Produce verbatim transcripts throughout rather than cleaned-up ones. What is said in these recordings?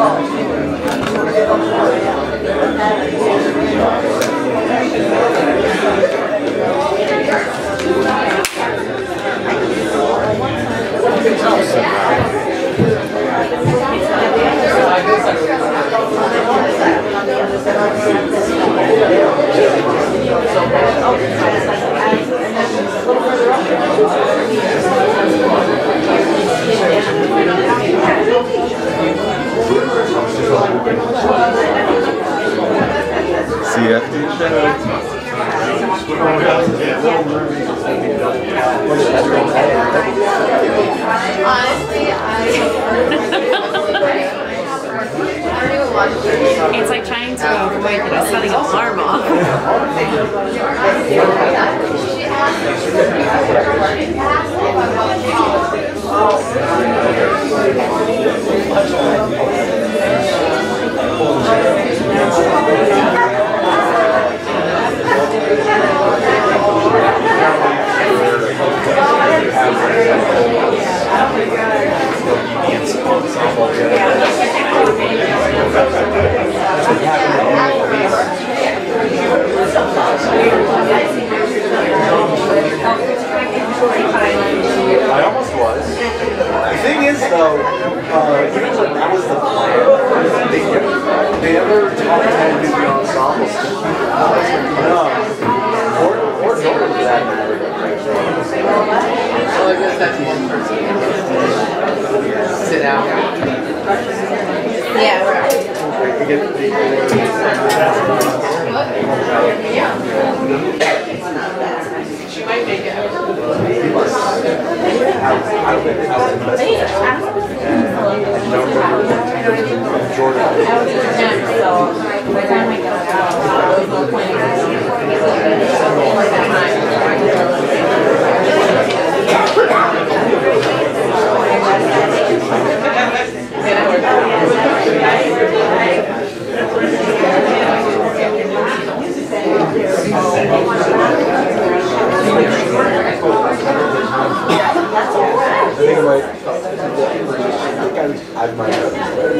C F D Honestly, I It's like trying to avoid, you know, setting an alarm off. I almost was. The thing is, though, uh, even when that was the plan, they never, they never taught me how to do the ensemble stuff. No. Or, or Jordan for that matter. Well, I guess that's one person. Sit down. yeah, right. To get the She might make it out. I might have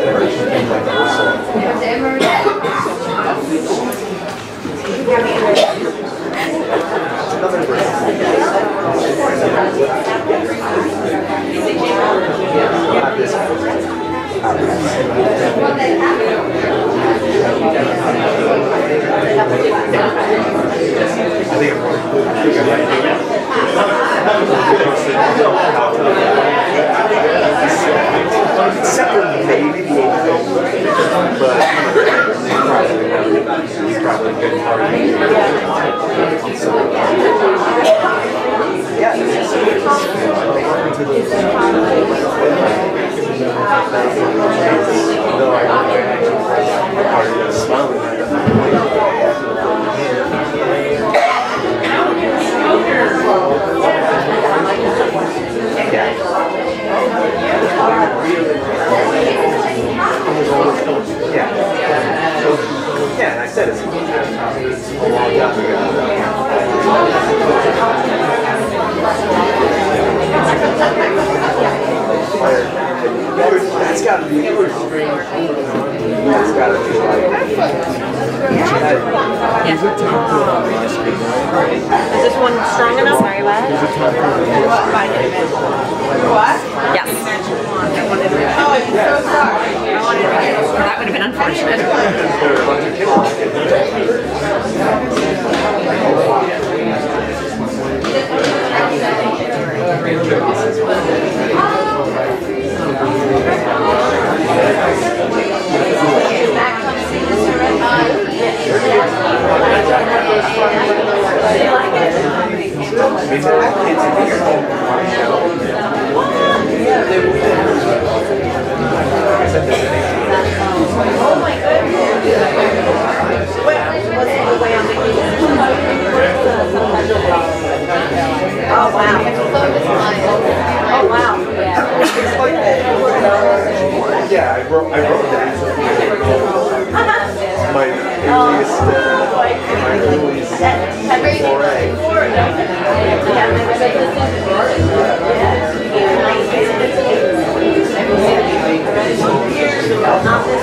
except for maybe the eighth but he's probably a good party. Yeah, it's just welcome to the though I party is smiling. Yeah. Yeah. Yeah, and I said it's a long time ago. That's got to be. That's got to be like. Is it time for it on my screen? Is this one strong enough? Sorry, what? Is it time for it? What? Yes. Oh, I'm so sorry. That would have been unfortunate. Oh my goodness. Oh wow. Oh wow. Yeah, I wrote, I wrote that. My earliest, uh, my earliest foray. Not this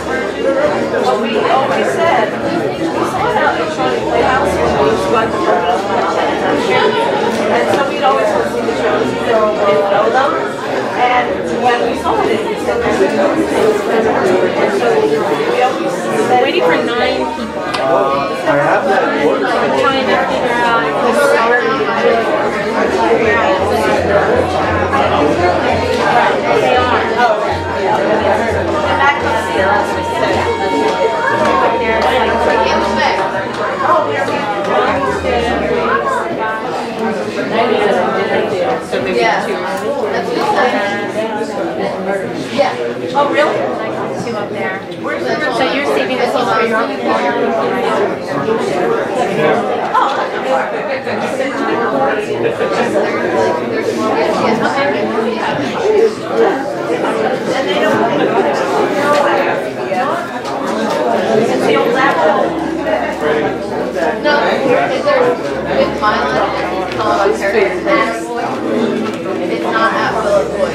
No, is there with Milan and he's calling on characters there? It's not at Philip Boyd.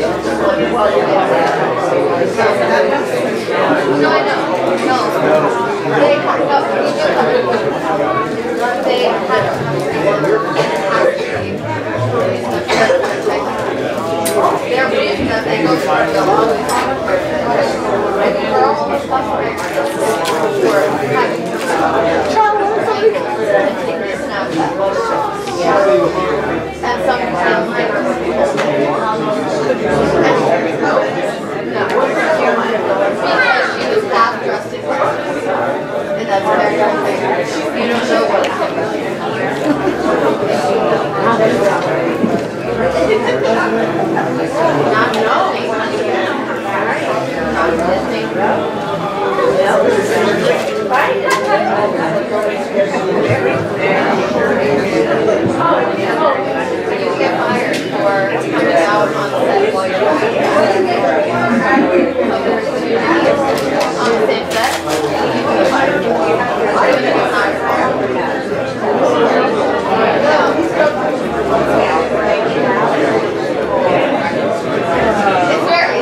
No, I know. No. They have no, we do have they have their reason that they go for the longest for almost suffering for and sometimes like no, because she was half dressed in and that's very thing. You don't know what not knowing not listening. You get fired for coming out on set while you're on the same set. You get fired for it's very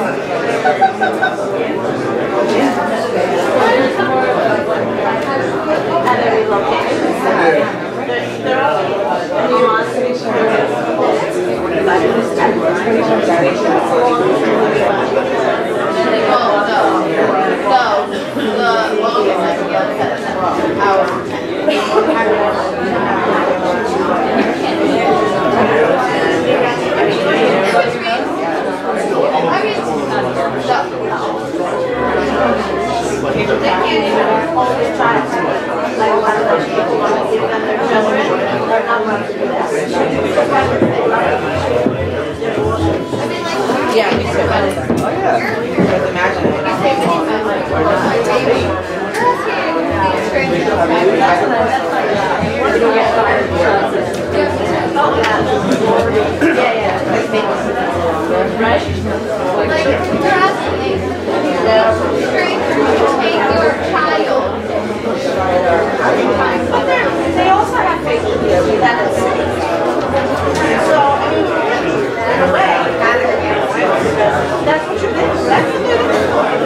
yeah, me too. Oh yeah. Imagine it. Yeah, yeah. Right? Like, you're asking me, strangers to take your child. But they also have faith in you. That is so, I mean, in a way, that's what you did. That's what you did.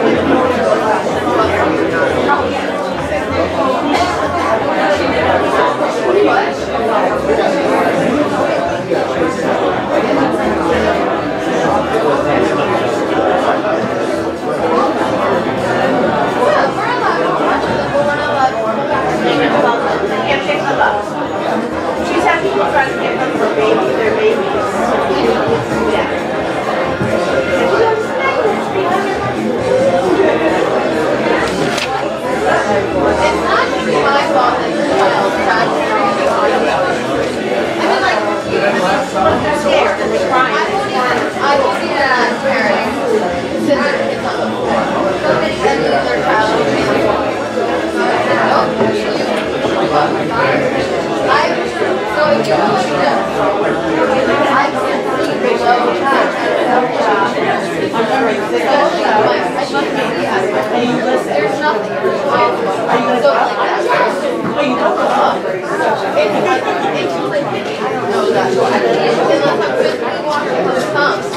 She's had people trying to get them for baby, their babies. Yeah. It's not just my fault that the child tried to treat you. I mean, like, you they're scared and they're crying. I won't even, I won't even ask parents to sit their kids on the floor. So many kids leave their child to treat you. Nope, you. I, so if you go like this, I can't see below that. There's nothing. So like that. Oh, you don't know. It's like, it's like, I don't know that. Unless I'm physically walking with the thumbs.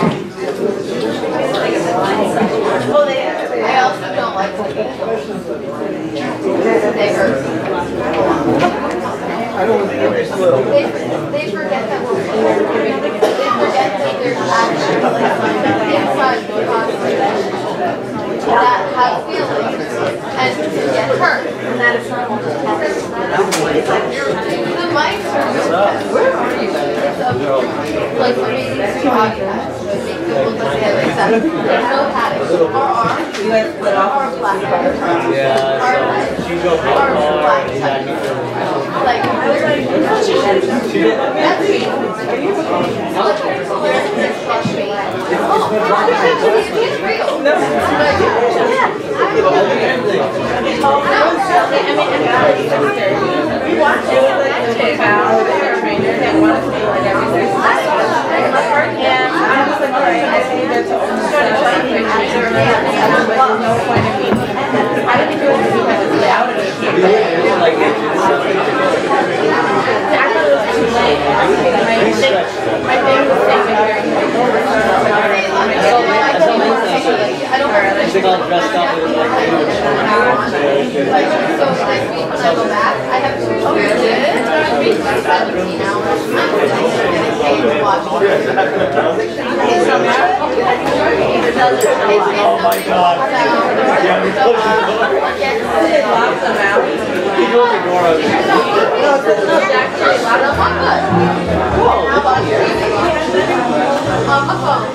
Oh, they, I also don't like to eat. They hurt. I don't think it's little. They, they forget that we're They forget that there's actually something inside the body that has feelings and can get hurt. And that is not the mics are good. Where are you? It's a, like for me, these two body pads. Make people look at it like that. There's no padding. Our arms are black. Yeah, Our so legs she go are black. Like, that's me. Oh, it's real. No. They got dressed up with like So next week when I go back, I have two kids for seventeen hours. I'm gonna stay and watch. oh my god. He goes to Dora. How about you? On my phone.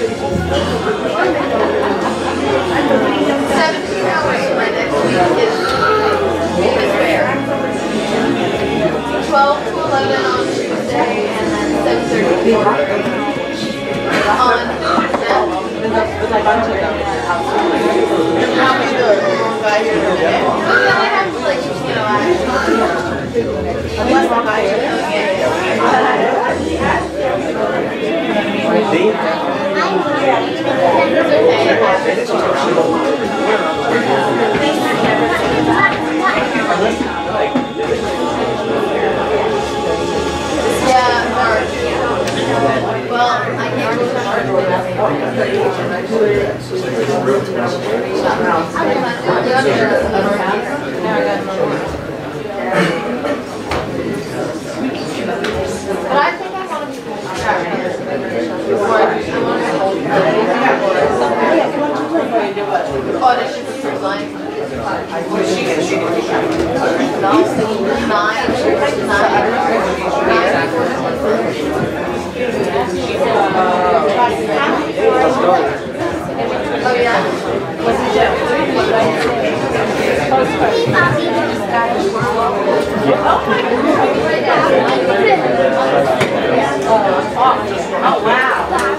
seventeen hours for my next week is, is fair. twelve to eleven on Tuesday and then seven thirty on Thursday. Probably the wrong guy here. But then I have to like, you know, unless the guy here. See? Yeah, March. Well, I can't go to But I think I want to be before I audition for Cruise Line. No, nine, oh yeah? What's the joke? Oh wow.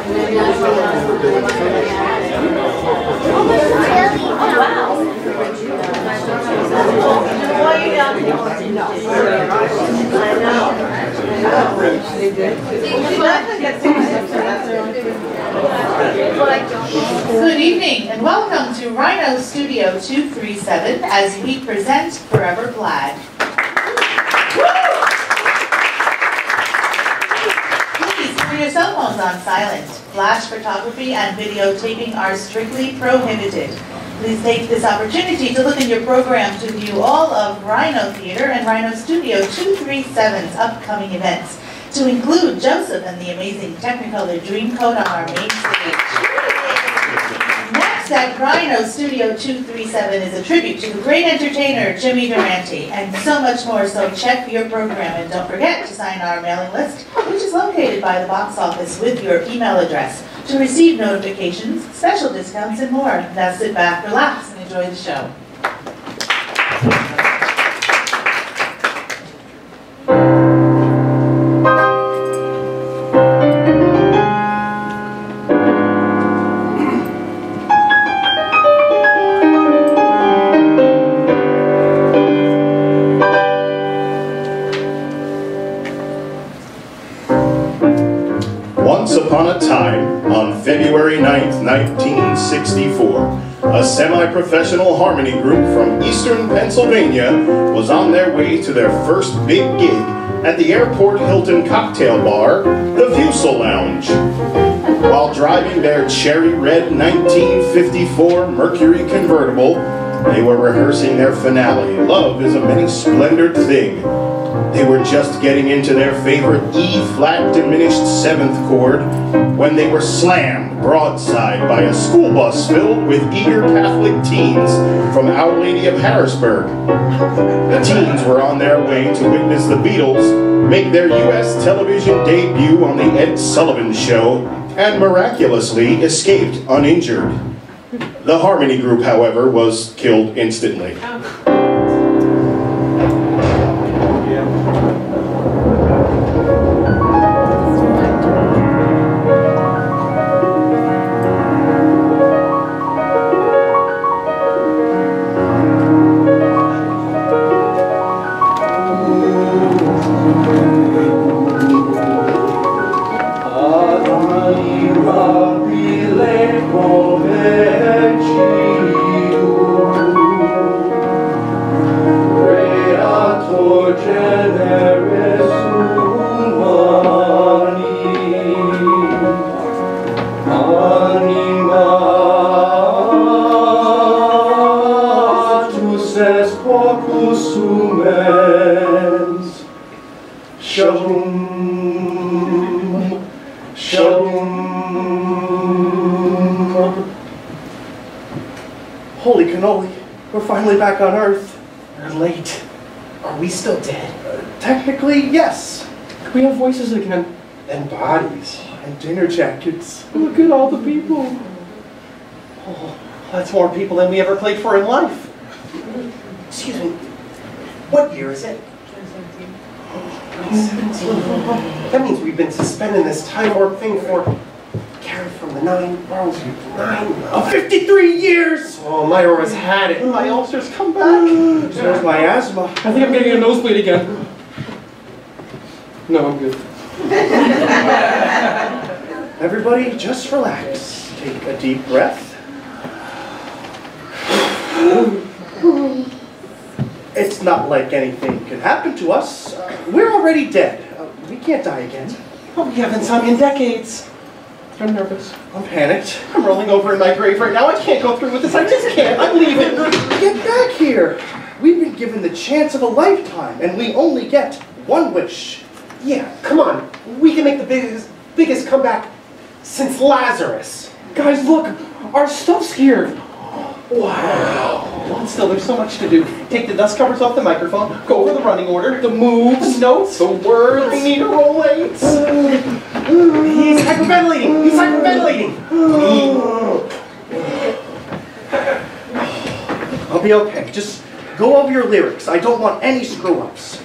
Good evening and welcome to Rhino Studio two thirty-seven as we present Forever Glad. Please put your cell phones on silent. Flash photography and videotaping are strictly prohibited. Please take this opportunity to look in your program to view all of Rhino Theater and Rhino Studio two thirty-seven's upcoming events, to include Joseph and the amazing Technicolor Dreamcoat on our main stage. Next at Rhino Studio two thirty-seven is a tribute to the great entertainer Jimmy Durante, and so much more, so check your program and don't forget to sign our mailing list, which is located by the box office with your email address, to receive notifications, special discounts, and more. Now sit back, relax, and enjoy the show. Once upon a time, on February ninth, nineteen sixty-four, a semi-professional harmony group from eastern Pennsylvania was on their way to their first big gig at the Airport Hilton cocktail bar, the Fusel Lounge. While driving their cherry red nineteen fifty-four Mercury convertible, they were rehearsing their finale, Love is a Many Splendored Thing. They were just getting into their favorite E-flat diminished seventh chord when they were slammed broadside by a school bus filled with eager Catholic teens from Our Lady of Harrisburg. The teens were on their way to witness the Beatles make their U S television debut on the Ed Sullivan Show and miraculously escaped uninjured. The harmony group, however, was killed instantly. Holy cannoli, we're finally back on Earth. We're late. Are we still dead? Uh, technically, yes. We have voices again. And bodies. And dinner jackets. Look at all the people. Oh, that's more people than we ever played for in life. Excuse me. What year is it? twenty seventeen. That means we've been suspending this time warp thing for carried from the nine worlds. Nine. Uh, fifty-three years! Oh, my Aurora's had it. My ulcers come back. There's my asthma. I think I'm getting a nosebleed again. No, I'm good. Everybody, just relax. Take a deep breath. It's not like anything can happen to us. Uh, we're already dead. Uh, we can't die again. Oh, we haven't sung in decades. I'm nervous. I'm panicked. I'm rolling over in my grave right now. I can't go through with this. I just can't. I'm leaving. Get back here. We've been given the chance of a lifetime, and we only get one wish. Yeah, come on. We can make the biggest, biggest comeback since Lazarus. Guys, look. Our stuff's here. Wow. Hold still, there's so much to do. Take the dust covers off the microphone, go over the running order, the moves, the notes, the words. We need to roll eight. He's hyperventilating! He's hyperventilating! I'll be okay. Just go over your lyrics. I don't want any screw-ups.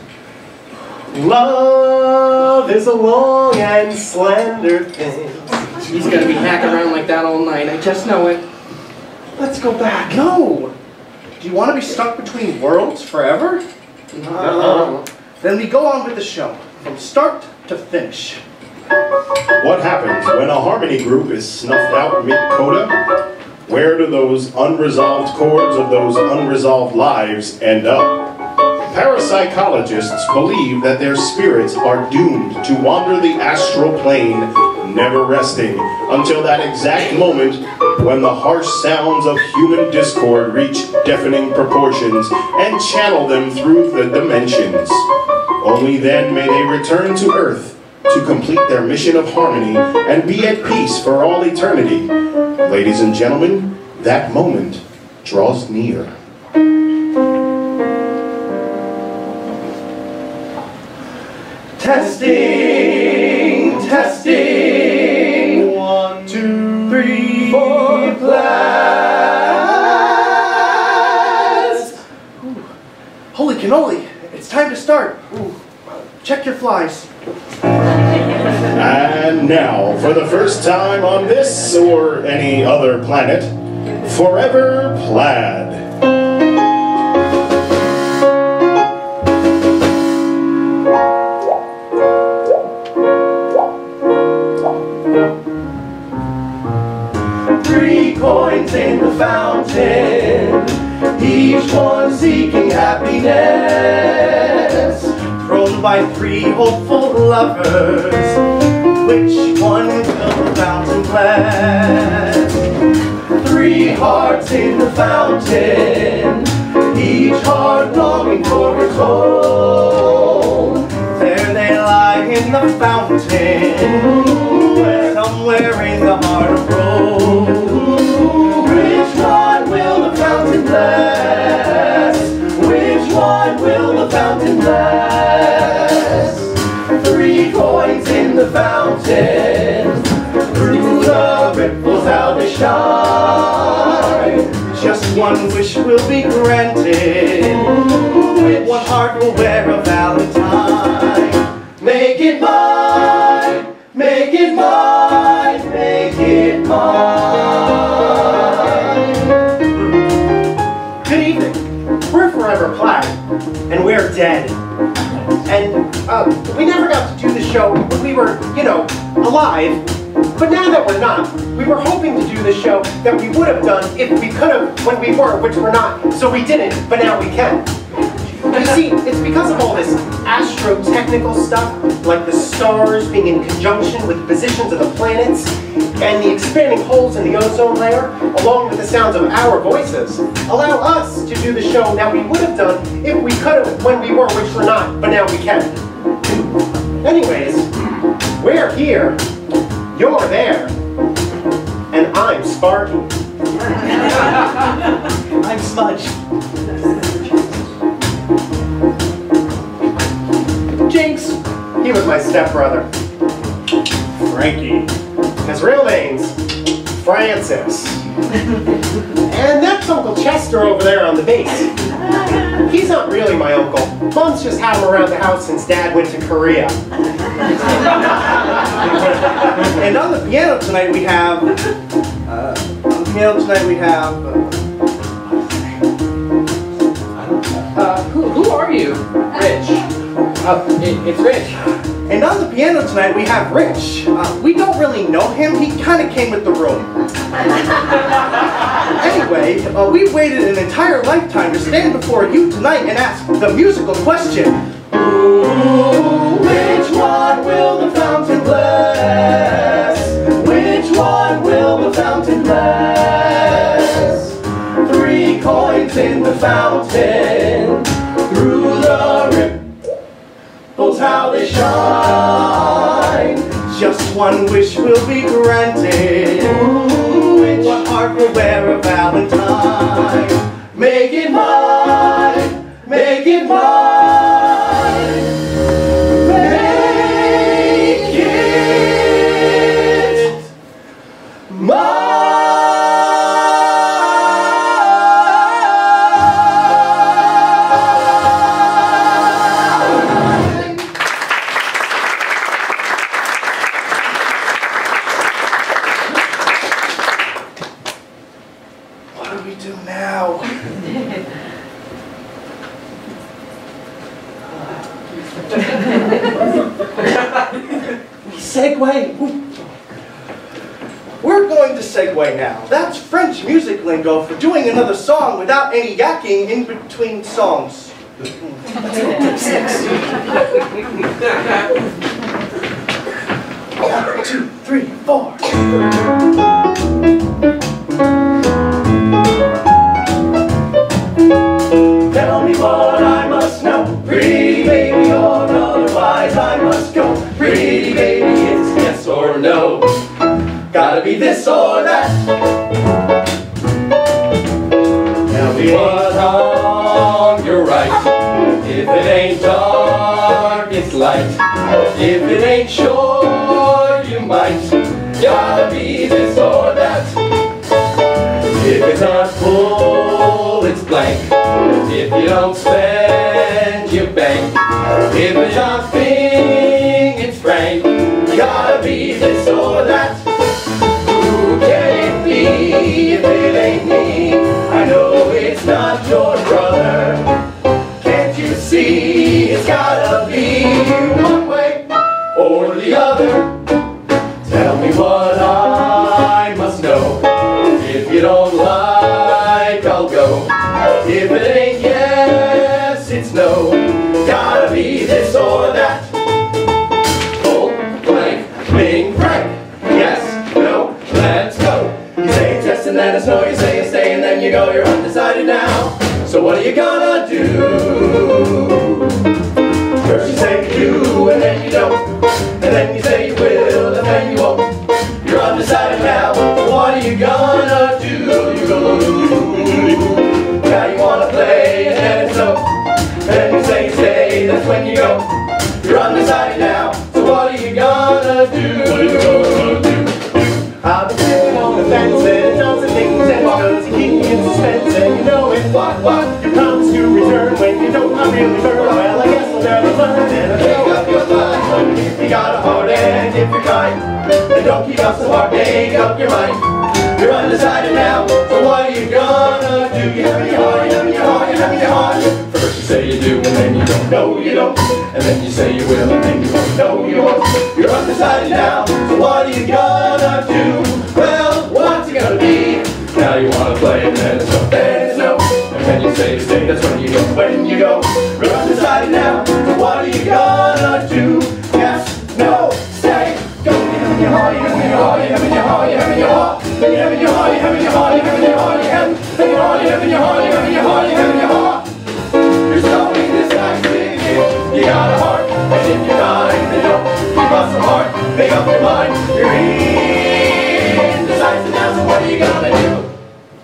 Love is a long and slender thing. He's gonna be hacking around like that all night. I just know it. Let's go back. No! Do you want to be stuck between worlds forever? No. Then we go on with the show, from start to finish. What happens when a harmony group is snuffed out mid-coda? Where do those unresolved chords of those unresolved lives end up? Parapsychologists believe that their spirits are doomed to wander the astral plane, never resting, until that exact moment when the harsh sounds of human discord reach deafening proportions and channel them through the dimensions. Only then may they return to Earth to complete their mission of harmony and be at peace for all eternity. Ladies and gentlemen, that moment draws near. Testing, testing. One, two, three, four, class. Ooh. Holy cannoli, it's time to start. Ooh. Check your flies. And now, for the first time on this or any other planet, Forever Plaid. Three coins in the fountain, each one seeking happiness. Thrown by three hopeful lovers, which one will the fountain bless? Three hearts in the fountain, each heart longing for its home. There they lie in the fountain, somewhere in the heart of Rome. Which one will the fountain bless? Which one will the fountain bless? Three coins in the fountain, through the ripples how they shine. Just one wish will be granted, one heart will wear a valentine. Make it mine, make it mine, make it mine. Good evening. We're Forever Plaid, and we're dead. And uh, we never got to do the show when we were, you know, alive. But now that we're not, we were hoping to do the show that we would have done if we could have when we were, which we're not. So we didn't, but now we can. You see, it's because of all this astro-technical stuff, like the stars being in conjunction with the positions of the planets, and the expanding holes in the ozone layer, along with the sounds of our voices, allow us to do the show that we would have done if we could have when we were, which we're not, but now we can. Anyways, we're here, you're there, and I'm Sparky. I'm Smudge. Jinx. He was my stepbrother. Frankie. His real name's Francis. And that's Uncle Chester over there on the bass. He's not really my uncle. Mom's just had him around the house since Dad went to Korea. And on the piano tonight we have, uh, on the piano tonight we have, uh, Uh, who, who are you? Rich. Uh, it, it's Rich. and on the piano tonight we have Rich. Uh, we don't really know him, he kind of came with the room. Anyway, uh, we waited an entire lifetime to stand before you tonight and ask the musical question. Ooh, which one will the fountain bless? Which one will the fountain bless? Three coins in the fountain, through the ripples how they shine. Just one wish will be granted. Ooh, which one heart will wear a valentine? Make it mine, make it mine. Make it mine. What do we do now? We segue. We're going to segue now. That's French music lingo for doing another song without any yakking in between songs. One, two, three, four. Tell me what I must know, pretty baby, or otherwise I must go. Pretty baby, it's yes or no. Gotta be this or that. Tell me what's wrong, you're right. If it ain't dark, it's light. If it ain't sure, you might. Gotta be this or that. If it's not full, it's blank. If you don't spend, you bank. If it's not thing, it's frank. Gotta be this or that. Who can it be if it ain't me? I know it's not your brother. Can't you see it's gotta be one way or the other? Tell me what I must know. If you don't like, I'll go. If it ain't yes, it's no. Gotta be this or that. Full, blank, bing, frank. Yes, no, let's go. You say it's yes and then it's no. You say you stay and then you go. You're undecided now. So what are you gonna do? First you say you do and then you don't. And then you say you will and then you won't. You're undecided now. What are you gonna do? You go. Now you wanna play and then it's no. And then you say stay, that's when you go. You're undecided now, so what are you gonna do? What are you gonna do? I've been sitting on the fence and done some things and because you keep me in suspense and you know it. What, what? You promise to return when you don't, I'm really hurt. Well, I guess I'll never learn and I'll make up your mind. If you got a heart and if you're kind, then don't keep up so hard, make up your mind. You're undecided now, so what are you gonna do? You have your heart, you have your heart, you have your heart. First you say you do, and then you don't, no you don't. And then you say you will, and then you won't, no you won't. You're undecided now, so what are you gonna do? Well, what's it gonna be? Now you wanna play, and then it's no, then it's no. And then you say stay, that's when you go, when you go. You're undecided now, so what are you gonna do? Yes, no, stay, go. You have your heart, you have your heart, you have your heart, you have your heart. Then you have in your heart, you have in your heart, you have in your heart, you have in your heart, you have in your heart, you have in your heart, you have in your heart. You're showing this nice thing here. You got a heart, and if you're dying, then don't keep us some heart. Make up your mind, you're indecisive now, so what are you gonna do?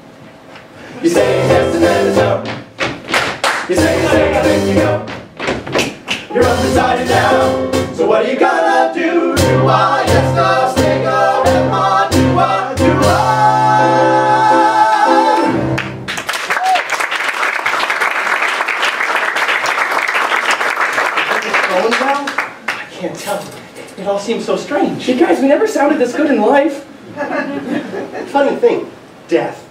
when you go. You're upside down, so what are you gonna do? Do I, yes, no, stay, go, and on, do I, do I? Going well? I can't tell. It all seems so strange. You guys, we never sounded this good in life. Funny thing, death.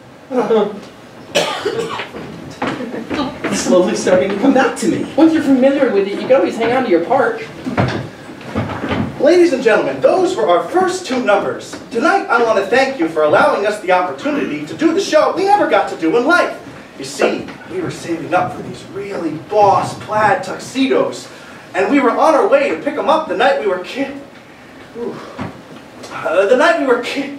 It's slowly starting to come back to me. Once you're familiar with it, you can always hang on to your part. Ladies and gentlemen, those were our first two numbers. Tonight, I want to thank you for allowing us the opportunity to do the show we never got to do in life. You see, we were saving up for these really boss plaid tuxedos, and we were on our way to pick them up the night we were ki- Ooh. Uh, the night we were ki-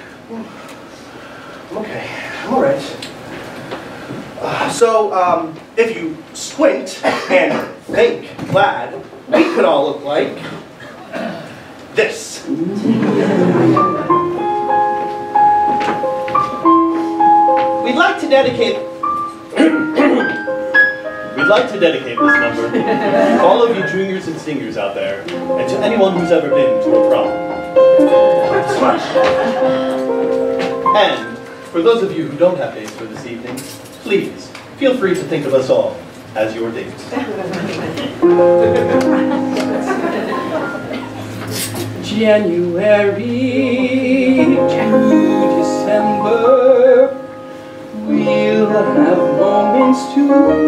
I'm okay, I'm all right. Uh, so, um, if you squint and think plaid, we could all look like this. We'd like to dedicate... We'd like to dedicate this number to all of you juniors and seniors out there, and to anyone who's ever been to a prom. And for those of you who don't have dates for this evening, please feel free to think of us all as your dates. January to December, we'll have moments to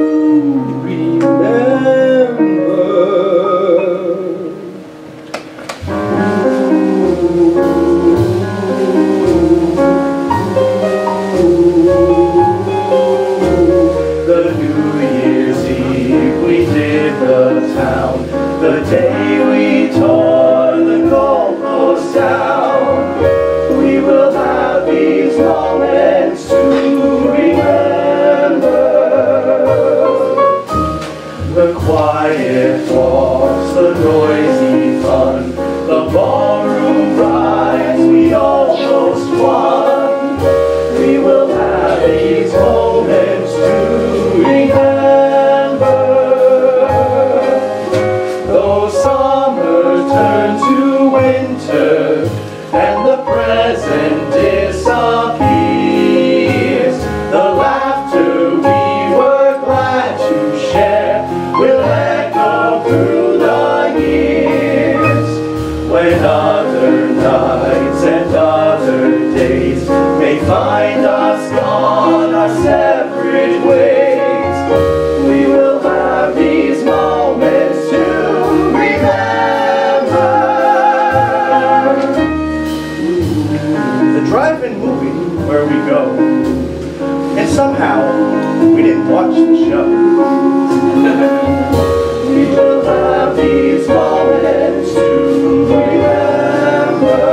remember. The New Year's Eve we did the town, the day we tore the Gold Coast down. We will have these moments to remember. The quiet walks, the noisy fun, the ballroom rides we almost won. We will have these moments to remember. Though summer turned to winter and the present disappears, the laughter we were glad to share will echo through the years. When other nights and other days may find us gone our separate ways, we will have these moments to remember. The drive-in movie where we go, and somehow we didn't watch the show. We will have these moments to remember.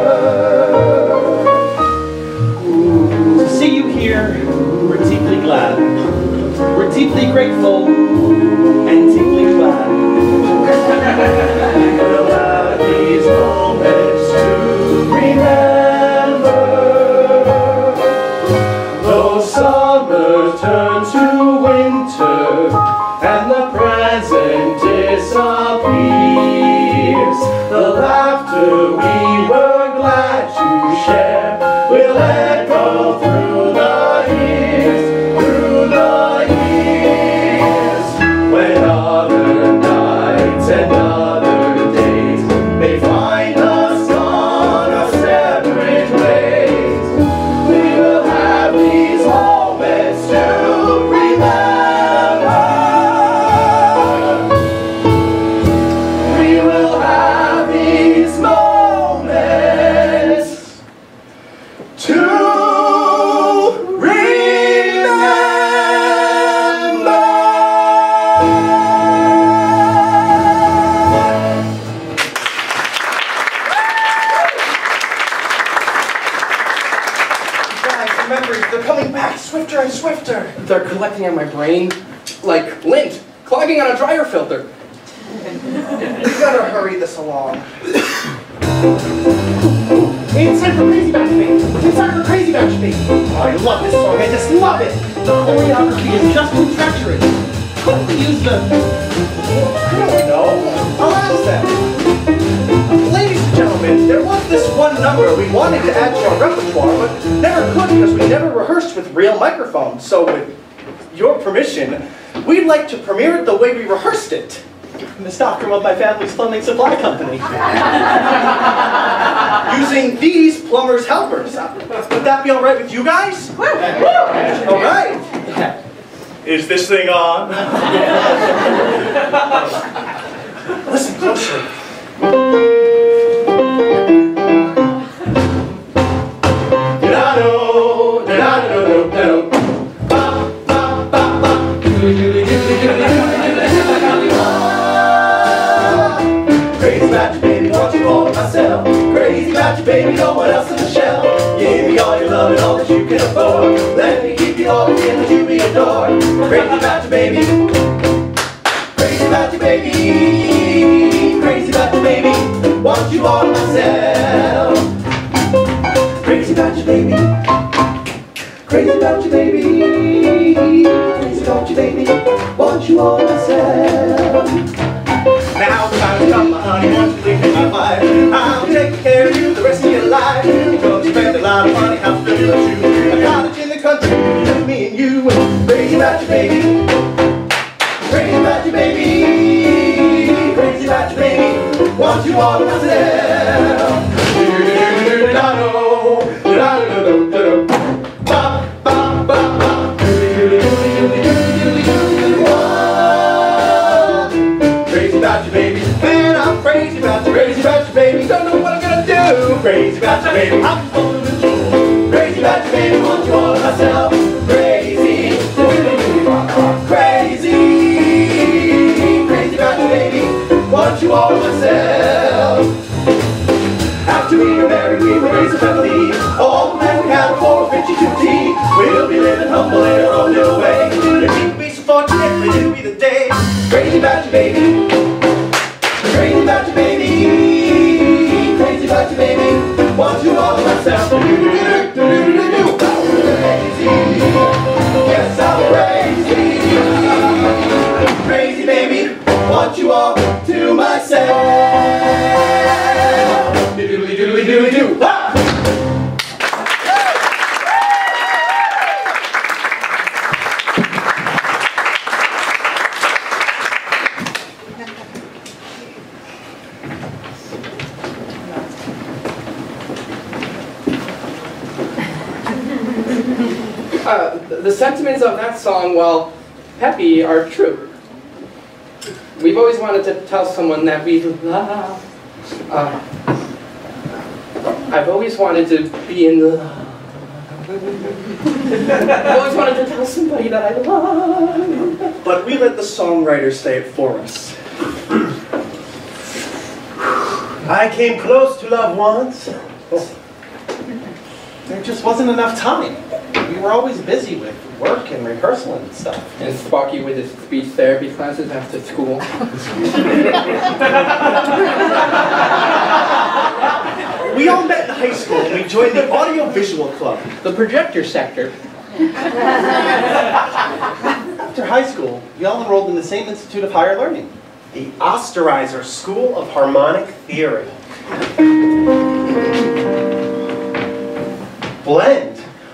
To see you here, we're deeply glad. We're deeply grateful and deeply glad. We will have these moments to remember. Though summer turns to winter and the present disappears, the laughter we were glad to share will echo through the years, through the years. When other nights and other days may find us on our separate ways, we will have these moments to remember. We will have these moments to Guys, memories, they're coming back swifter and swifter. They're collecting on my brain like lint clogging on a dryer filter. We gotta hurry this along. It's time for Crazy Batch Baby! It's time for Crazy Batch Baby! Oh, I love this song, I just love it! The choreography is just too treacherous. Couldn't we use the I don't know. I'll ask them. Ladies and gentlemen, there was this one number we wanted to add to our repertoire, but never could because we never rehearsed with real microphones. So with your permission, we'd like to premiere it the way we rehearsed it. In the stockroom of my family's plumbing supply company. Using these plumber's helpers. Would that be all right with you guys? All right. Is this thing on? Listen closely. Da-da-do, da-da-do, da-do. Ba, ba, ba, ba. Doodly, doodly, doodly, doodly, doodly. Crazy about you, baby, want you all to myself. Crazy about you, baby, no one else in the shell. Give me all your love and all that you can afford. Let me keep you all the skin that you be adored. Crazy about you, baby. Crazy about you, baby. Crazy about you, baby. Want you all to myself. Crazy about you, baby. Crazy about you, baby. Crazy about you, baby. Want you all to myself. Now the time's come, my honey, won't you please be my wife? I'll take care of you the rest of your life. You're gonna spend a lot of money, house building a shoe. A cottage in the country, just me and you. Crazy about you, baby. Crazy about you, baby. Crazy about you, baby. Want you all to myself. Crazy about you, baby. Man, I'm crazy about you. Crazy about you, baby. Don't know what I'm gonna do. Crazy about you, baby. I'm full of you. Crazy about you, baby. Want you all to myself. Crazy. Crazy. Crazy about you, baby. Want you all to myself. After we were married, we would raise a family. All the men we had before fifty-two T. We'll be living humble in our own little way. If you could be so fortunate, it'll be the day. Crazy about you, baby. Crazy about you, baby. Crazy about you, baby. Want you all to myself. Crazy. Yes, I'm crazy. Crazy, baby. Want you all to myself. Doodly doodly doodly doo. Ah! Uh, the sentiments of that song, while peppy, are true. We've always wanted to tell someone that we love. Uh, I've always wanted to be in the. I've always wanted to tell somebody that I love. But we let the songwriter say it for us. I came close to love once. There just wasn't enough time. We were always busy with work and rehearsal and stuff. And Sparky with his speech therapy classes after school. We all met in high school and we joined the audio-visual club. The projector sector. After high school, we all enrolled in the same Institute of Higher Learning, the Osterizer School of Harmonic Theory. Blend.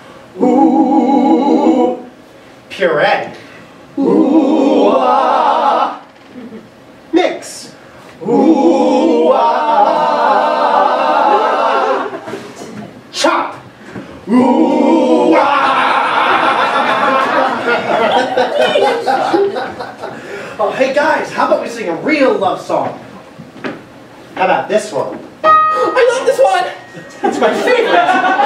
Ooh. Puree. Ooh. Ah. Mix. Ooh. Ah. Chop. Ooh. Oh, hey guys, how about we sing a real love song? How about this one? I love this one! It's my favorite!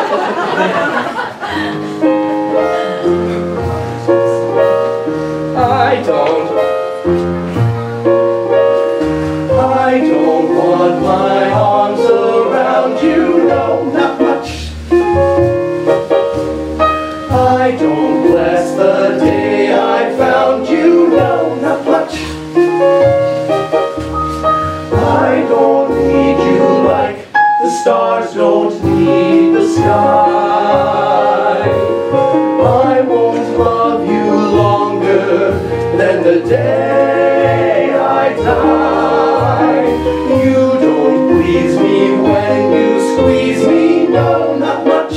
I don't. I don't want my arms around you, no, not much. I don't bless the day I found you, no, not much. I don't need you like the stars don't need the sky. I won't love you longer than the day I lie. You don't please me when you squeeze me, no, not much.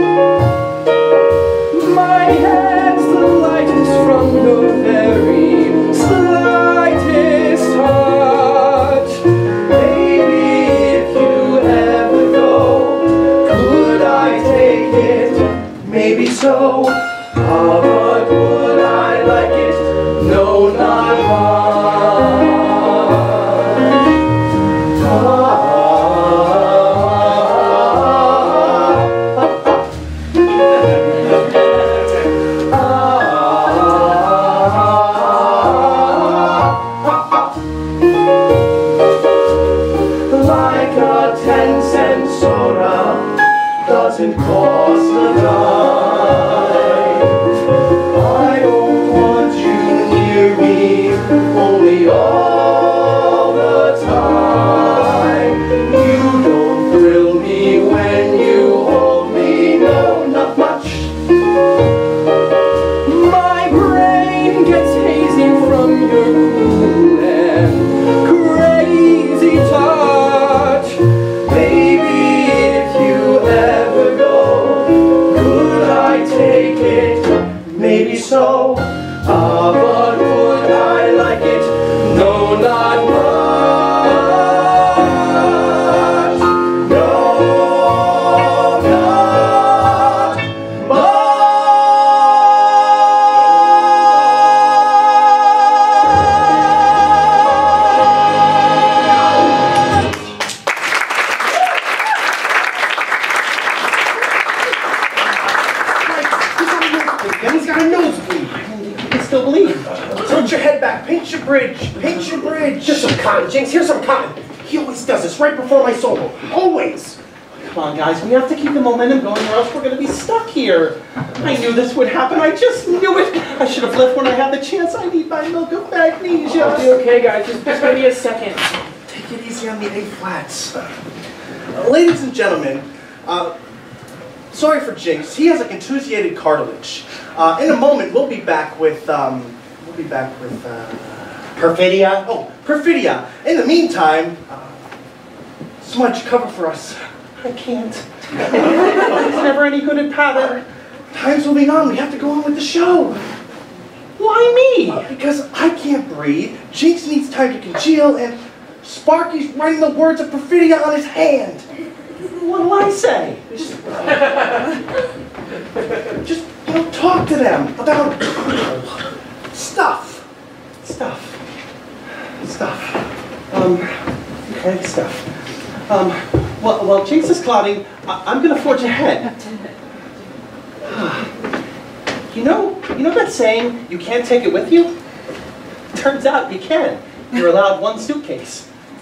My head's the lightest from your very slightest touch. Maybe if you ever go, could I take it? Maybe so. Ah, but would I like it? No, not much. Ah, like a ten cent soda doesn't cost a dime. I don't want you near me, only all the time. You don't thrill me when you hold me, no, not much. My brain gets hazy from your cool and crazy touch. Maybe if you ever go, could I take it? Maybe so. Ah, but would I like it? No, not much. No, not He's got a nosebleed. I can still believe. Tilt your head back. Paint your bridge. Paint your bridge. Here's some cotton, Jinx. Here's some cotton. He always does this right before my solo. Always. Come on, guys. We have to keep the momentum going or else we're going to be stuck here. I knew this would happen. I just knew it. I should have left when I had the chance. I need my milk of magnesia. I'll be okay, guys. Just, just give me a second. Take it easy on the A flats. Uh, ladies and gentlemen, uh, sorry for Jinx. He has a contusiated cartilage. Uh, in a moment, we'll be back with, um, we'll be back with, uh, Perfidia. oh, Perfidia. In the meantime, uh, Smudge, cover for us. I can't. It's never any good at pattern. Time's moving on. We have to go on with the show. Why me? Uh, because I can't breathe. Jinx needs time to congeal, and Sparky's writing the words of Perfidia on his hand. What'll I say? Just, just you know, talk to them about stuff. Stuff. Stuff. Um, okay, stuff. Um, well, while Jinx is clotting, I I'm gonna forge ahead. You know, you know that saying, you can't take it with you? Turns out you can. You're allowed one suitcase.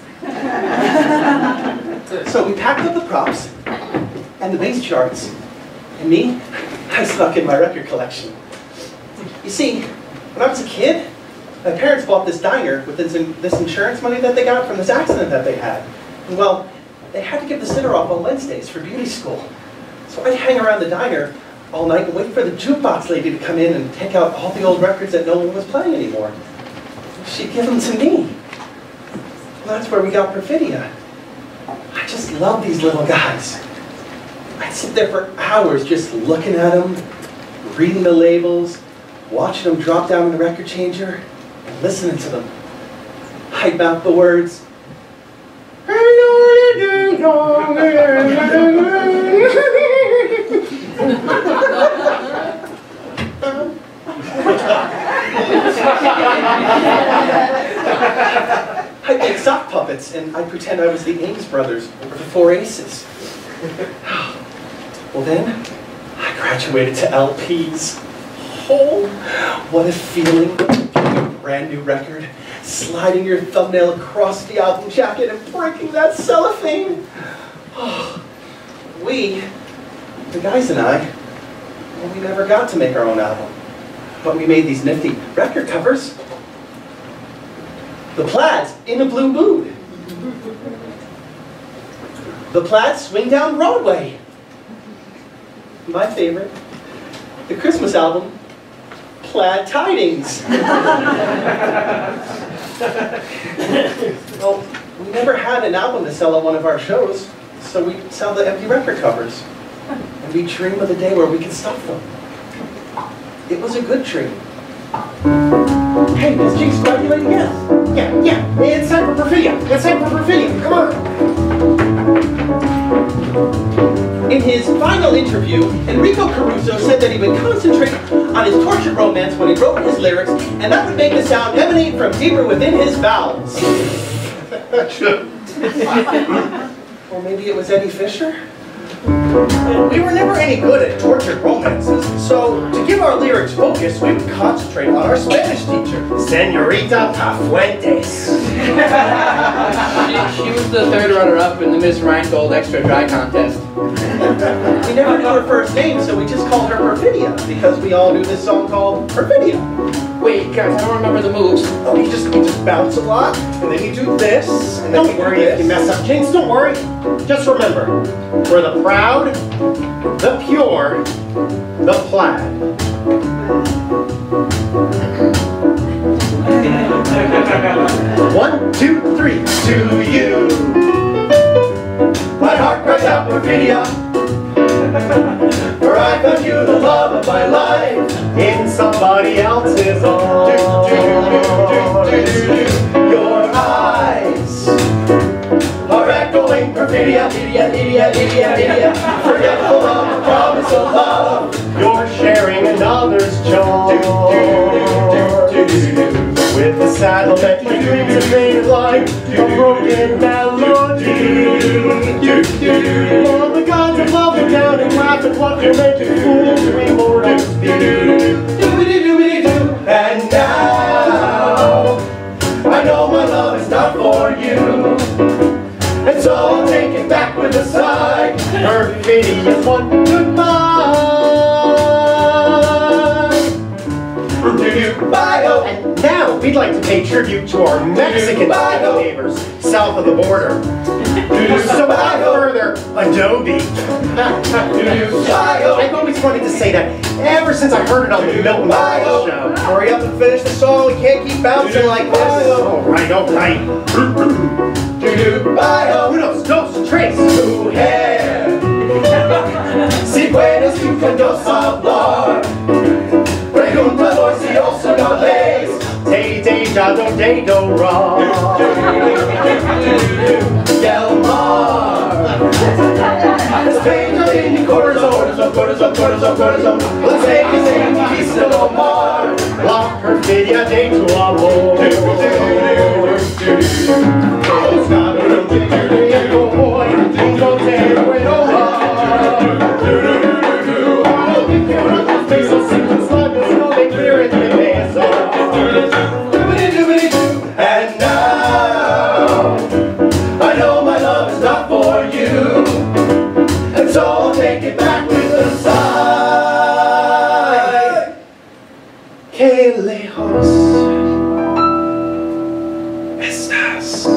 So we packed up the props, and the bass charts, and me, I snuck in my record collection. You see, when I was a kid, my parents bought this diner with this, this insurance money that they got from this accident that they had. And well, they had to give the sitter off on Wednesdays for beauty school. So I'd hang around the diner all night and wait for the jukebox lady to come in and take out all the old records that no one was playing anymore. She'd give them to me. Well, that's where we got Perfidia. I just love these little guys. I'd sit there for hours just looking at them, reading the labels, watching them drop down in the record changer, and listening to them. I'd mouth the words. I'd make sock puppets, and I'd pretend I was the Ames brothers or the Four Aces. Well then, I graduated to L Ps. Oh, what a feeling, getting a brand new record, sliding your thumbnail across the album jacket and breaking that cellophane. Oh, we, the guys and I, well, we never got to make our own album, but we made these nifty record covers. The Plaids, In a Blue Mood. The Plaids, Swing Down Broadway. My favorite, the Christmas album, Plaid Tidings. Well, we never had an album to sell at one of our shows, so we sell the empty record covers. And we dream of the day where we can stop them. It was a good dream. Hey, this Jinx graduating again. Yeah, yeah, it's time for Perfidia. It's time for Perfidia. Come on. In his final interview, Enrico Caruso said that he would concentrate on his tortured romance when he wrote his lyrics, and that would make the sound emanate from deeper within his bowels. Or maybe it was Eddie Fisher? We were never any good at tortured romances, so to give our lyrics focus, we would concentrate on our Spanish teacher, Senorita Pafuentes. She, she was the third runner-up in the Miss Rheingold Extra Dry contest. We never knew her first name, so we just called her Perfidia, because we all knew this song called Perfidia. Wait, guys, I don't remember the moves. Oh, you just, you just bounce a lot, and then you do this, and then Don't you worry do if this. you mess up, Jinx. Don't worry. Just remember, we're the proud, the pure, the plaid. One, two, three. To you, my heart cries out Perfidia, for I found you the love of my life. In somebody else's arms. Your eyes are echoing Perfidia, idiot, idiot, idiot, idiot, forgetful of the promise of love. You're sharing another's joy. With the sad lament, my dreams have faded like a broken melody. All the gods of love are down and laugh at what you're making fools we mortals be. Doobity-doobity-doo. And now I know my love is not for you, and so I'll take it back with a sigh. Perfidia's one goodbye. Bio. And now we'd like to pay tribute to our Mexican Bio. neighbors south of the border. So without further Adobe. I've always wanted to say that ever since I heard it on the Milton Miles show. Hurry up and finish the song. We can't keep bouncing like this. All right, all right. Bio. Unos, dos, tres. Tu hair. Si puedes tú con dos hablar. Pregúntalo si oso no ves. Day, day, da, do, day, do, ra. Delmar. Despeja de mi corazón, corazón, corazón, corazón, corazón. Las Vegas en mi vista del mar. La perfidia de tu amor. And now I know my love is not for you, and so I'll take it back with a sigh. Que lejos estás.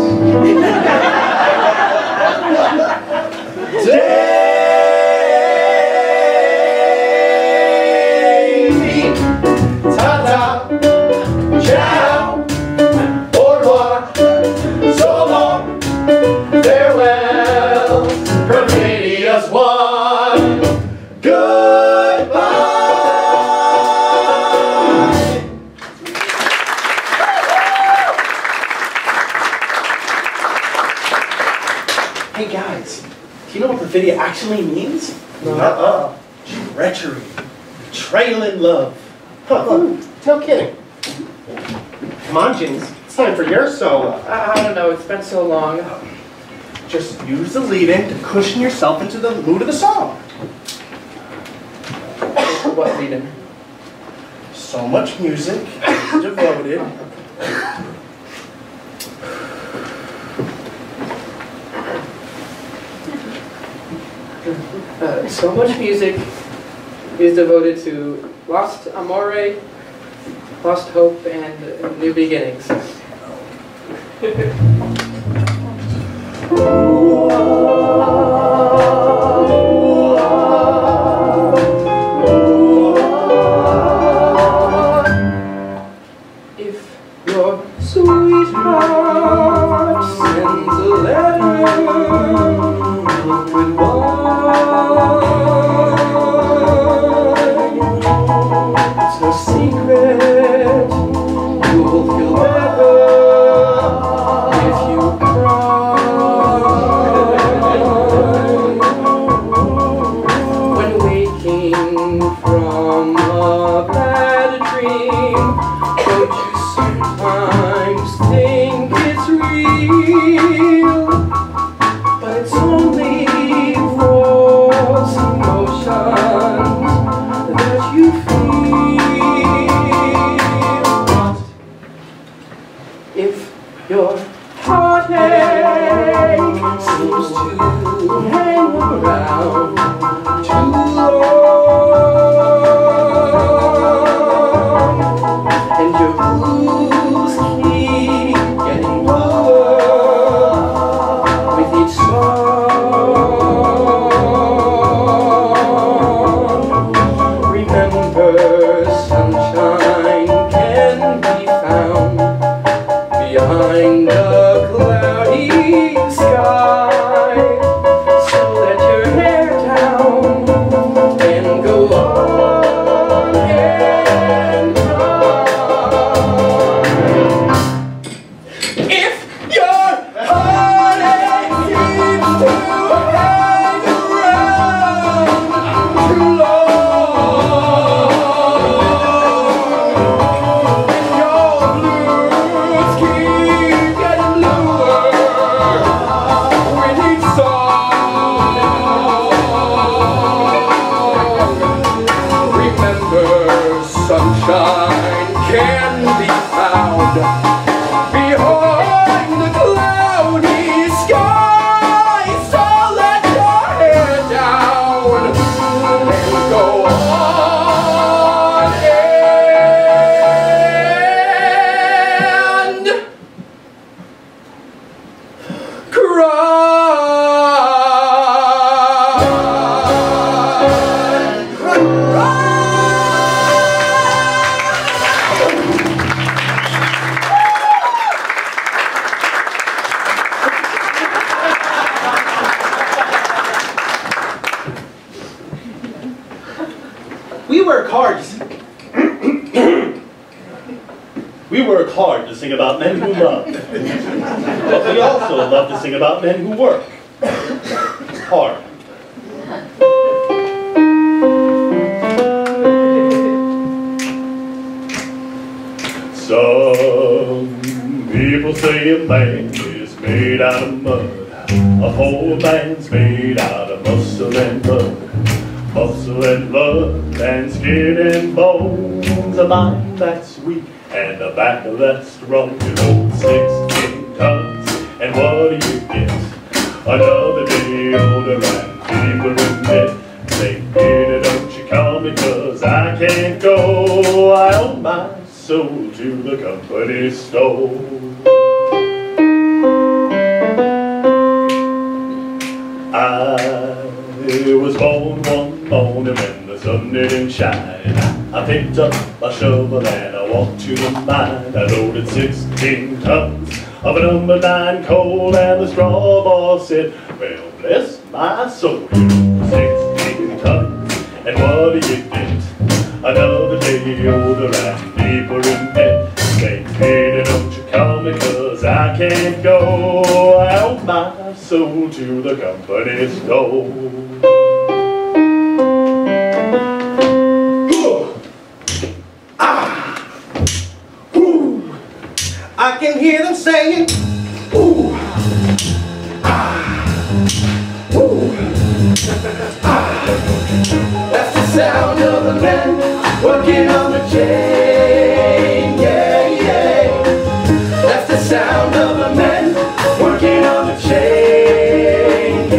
Davy, ta-ta, ciao, au revoir, so long, farewell, Perfidia's one, goodbye. Hey guys, do you know what Perfidia actually means? Uh-uh. Treachery. Betrayal in love. Huh, no kidding. Come on, Jinx. It's time for your solo. I, I don't know, it's been so long. Just use the lead-in to cushion yourself into the mood of the song. What lead-in? So much music, devoted. Uh, so much music is devoted to lost amore, lost hope, and uh, new beginnings. If Your sweetheart sends a letter of goodbye. It's a secret. You'll feel better if you cry. When waking from a bad dream, don't you sometimes think it's real? But it's only false emotions that you feel. If your heartache seems to hang around too long, and your blues keep getting bluer with each song, remember sunshine can be found behind a cloudy sky. So let your hair down and go on and on. If your heartache seems to hang around too long, and your blues keep getting bluer with each song, remember sunshine can be found behind the cloudy sky. So let your hair down and go on and We work hard. We work hard to sing about men who love, but we also love to sing about men who work hard. Some people say a man is made out of mud, a whole man's made out of muscle and blood. Muscle and blood and skin and bones, a mind that's weak and a back that's strong. You know, sixteen tons, and what do you get? Another day older and deeper in debt. Say, Peter, don't you call me, cause I can't go. I owe my soul to the company store. I was born one morning when the sun didn't shine. I picked up my shovel and I walked to the mine. I loaded sixteen tons of a number nine coal, and the straw boss said, well, bless my soul, you know, sixteen tons, and what do you get? Another day older and deeper in debt. Say, Peter, don't you call me, cause I can't go. I owe my soul to the company store. I can hear them saying, ooh, ah, ooh, ah. That's the sound of the men working on the chain, yeah, yeah. That's the sound of the men working on the chain,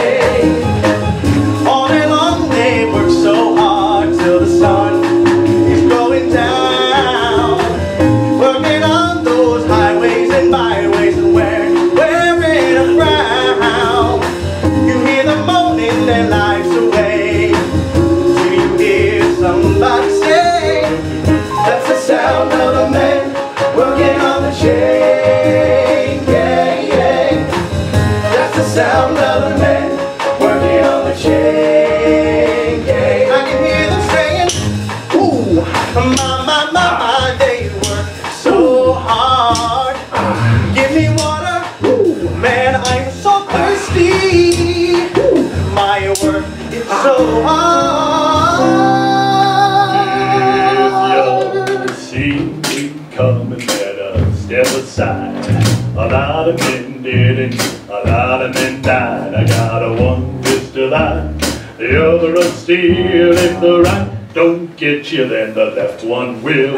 yeah. All day long they work so hard till the sun is going down, working on those highways and byways, and where step aside. A lot of men did and a lot of men died. I got a one pistol eye, the other a steel. If the right don't get you, then the left one will.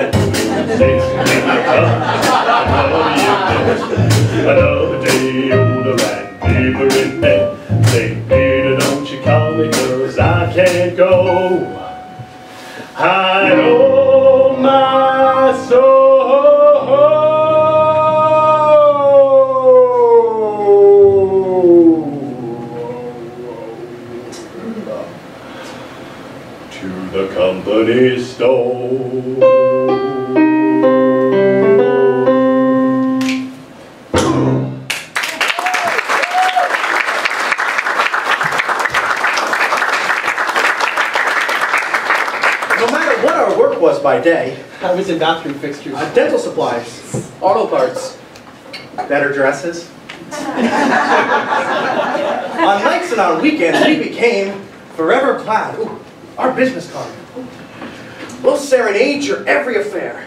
Another day older and deeper in bed. Saint Peter, don't you call me, 'cause I can't go. I know my soul to the company store. Was by day. I was in bathroom fixtures. Uh, dental supplies. Auto parts. Better dresses. On nights and on weekends, we became forever clad. Ooh, our business card. We'll serenade your every affair.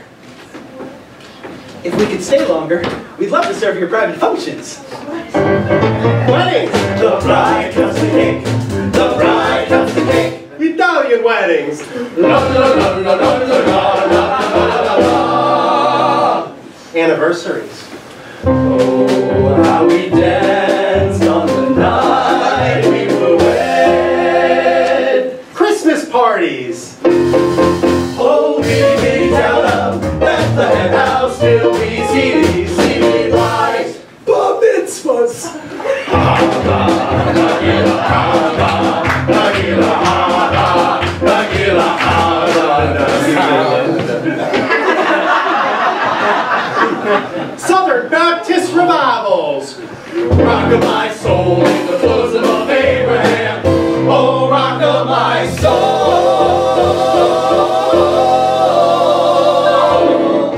If we could stay longer, we'd love to serve your private functions. Weddings! The bride comes the cake. The bride comes the cake. Italian weddings. La, la, la, la, la, la, la, la, la. Anniversaries. Oh, how we danced on the night we were wed. Christmas parties. Oh, bitty bitty town of Bethlehem, how still we see these sleeping lights. Bar mitzvahs. Southern Baptist revivals. Rock of my soul in the bosom of Abraham. Oh, rock of my soul.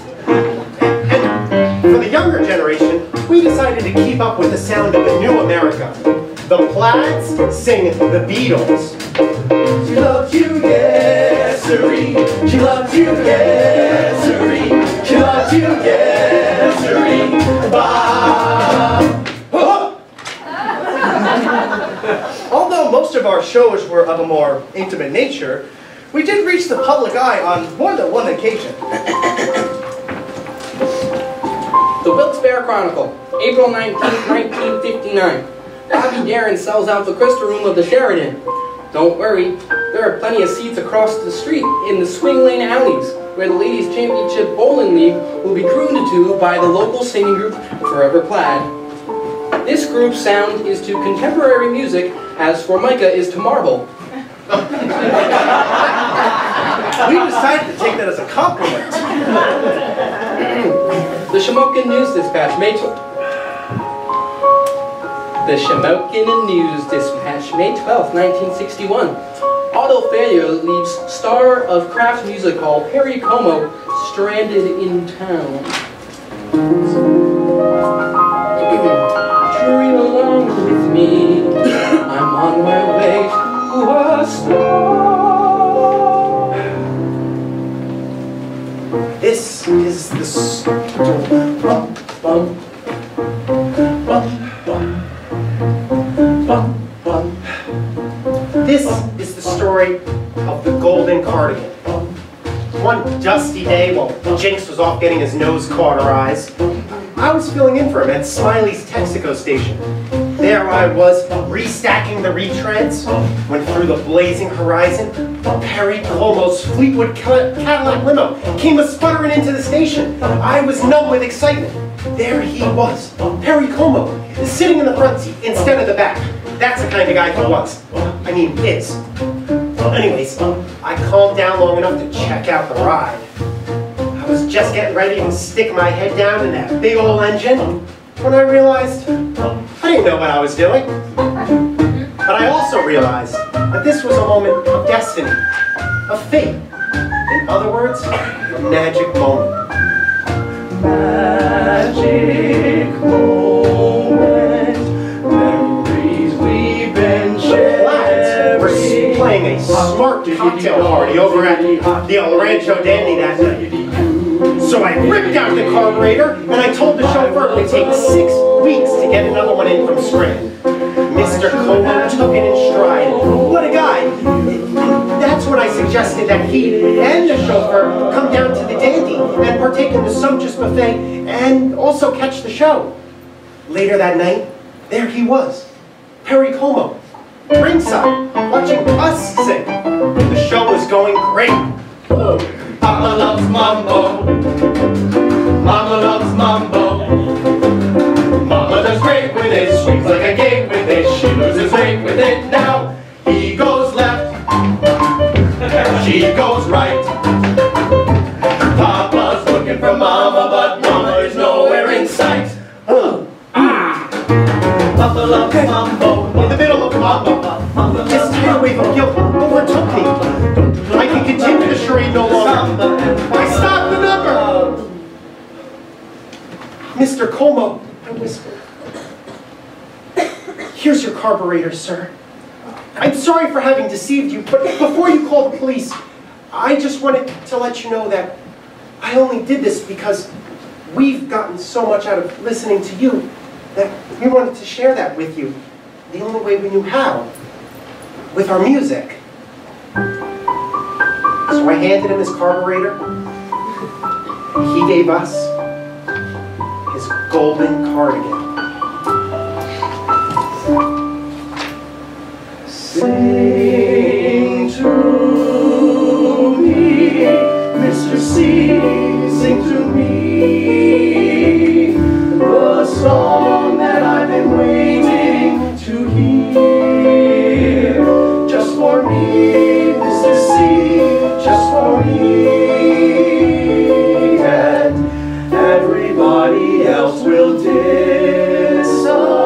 And for the younger generation, we decided to keep up with the sound of a new America. The Plaids sing the Beatles. She loves you, yes, sirree. She loves you, yes, sirree. She loves you, yes, sirree. Bye. Oh. Although most of our shows were of a more intimate nature, we did reach the public eye on more than one occasion. The Wilkes-Barre Chronicle, April nineteenth, nineteen fifty-nine. Bobby Darin sells out the Crystal Room of the Sheridan. Don't worry, there are plenty of seats across the street in the swing lane alleys, where the Ladies' Championship Bowling League will be crooned to by the local singing group Forever Plaid. This group's sound is to contemporary music as Formica is to marble. We decided to take that as a compliment. The Shamokin News Dispatch, May The Shamokin News Dispatch, May twelfth, nineteen sixty-one. Auto failure leaves star of craft music hall Perry Como stranded in town. Dream along with me, I'm on my way to a star. This is the story. Bum, bum, bum, bum, bum, bum. This is the story of the Golden Cardigan. One dusty day while Jinx was off getting his nose cauterized, I was filling in for him at Smiley's Texaco station. There I was, restacking the retreads, when through the blazing horizon, Perry Como's Fleetwood Cadillac limo came a-sputtering into the station. I was numb with excitement. There he was, Perry Como, sitting in the front seat instead of the back. That's the kind of guy he was. I mean, is. Anyways, I calmed down long enough to check out the ride. I was just getting ready to stick my head down in that big old engine when I realized I didn't know what I was doing. But I also realized that this was a moment of destiny, of fate. In other words, a magic moment. Magic moment, memories we've been sharing. We're playing a smart cocktail party over at the El Rancho Dandy that night. So So I ripped out the carburetor, and I told the chauffeur it would take six weeks to get another one in from Scranton. Mister Como took it in stride. What a guy! That's when I suggested that he and the chauffeur come down to the Dandy and partake in the sumptuous buffet and also catch the show. Later that night, there he was, Perry Como, ringside, watching us sing. The show was going great. Papa loves mambo. Mama loves mambo. Mama does great with it. Swings like a gate with it. She loses weight with it. Now he goes left. She goes right. Papa's looking for mama, but mama is nowhere in sight. Uh, ah. Papa loves mambo. In the middle of mambo, this tidal wave of guilt overtook me. I can continue the charade no longer. I stopped the number. Mister Como, I whispered. Here's your carburetor, sir. I'm sorry for having deceived you, but before you call the police, I just wanted to let you know that I only did this because we've gotten so much out of listening to you that we wanted to share that with you the only way we knew how, with our music. So I handed him his carburetor. He gave us his golden cardigan. Sing to me, Mister C, sing to me the song that I've been waiting to hear. Just for me, Mister C, just for me, and everybody else will disagree.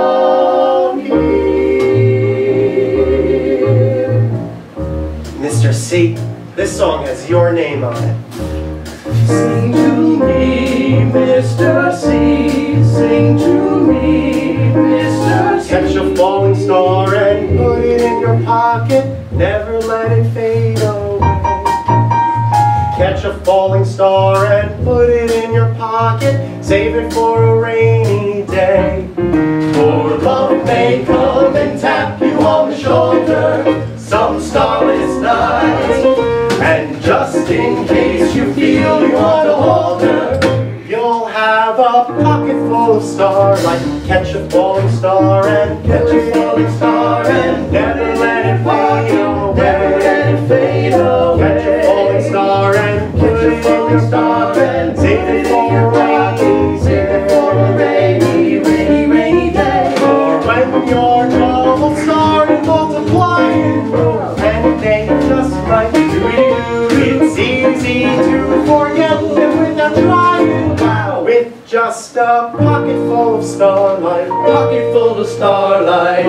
Mister C, this song has your name on it. Sing to me, Mister C, sing to me, Mister C. Catch a falling star and put it in your pocket, never let it fade away. Catch a falling star and put it in your pocket, save it for a rainy day. For love may come and tap you on the shoulder some starless night, and just in case you feel you want to hold her, you'll have a pocket full of starlight. Catch a falling star and catch a falling star and never let it fade away. Never let it fade away. Catch a falling star and catch a falling star and save it for a rainy, save it for a rainy, rainy, rainy day. For when your troubles start multiplying and they just might do, it's easy to forget them without trying. Wow. With just a pocket full of starlight, pocket full of starlight.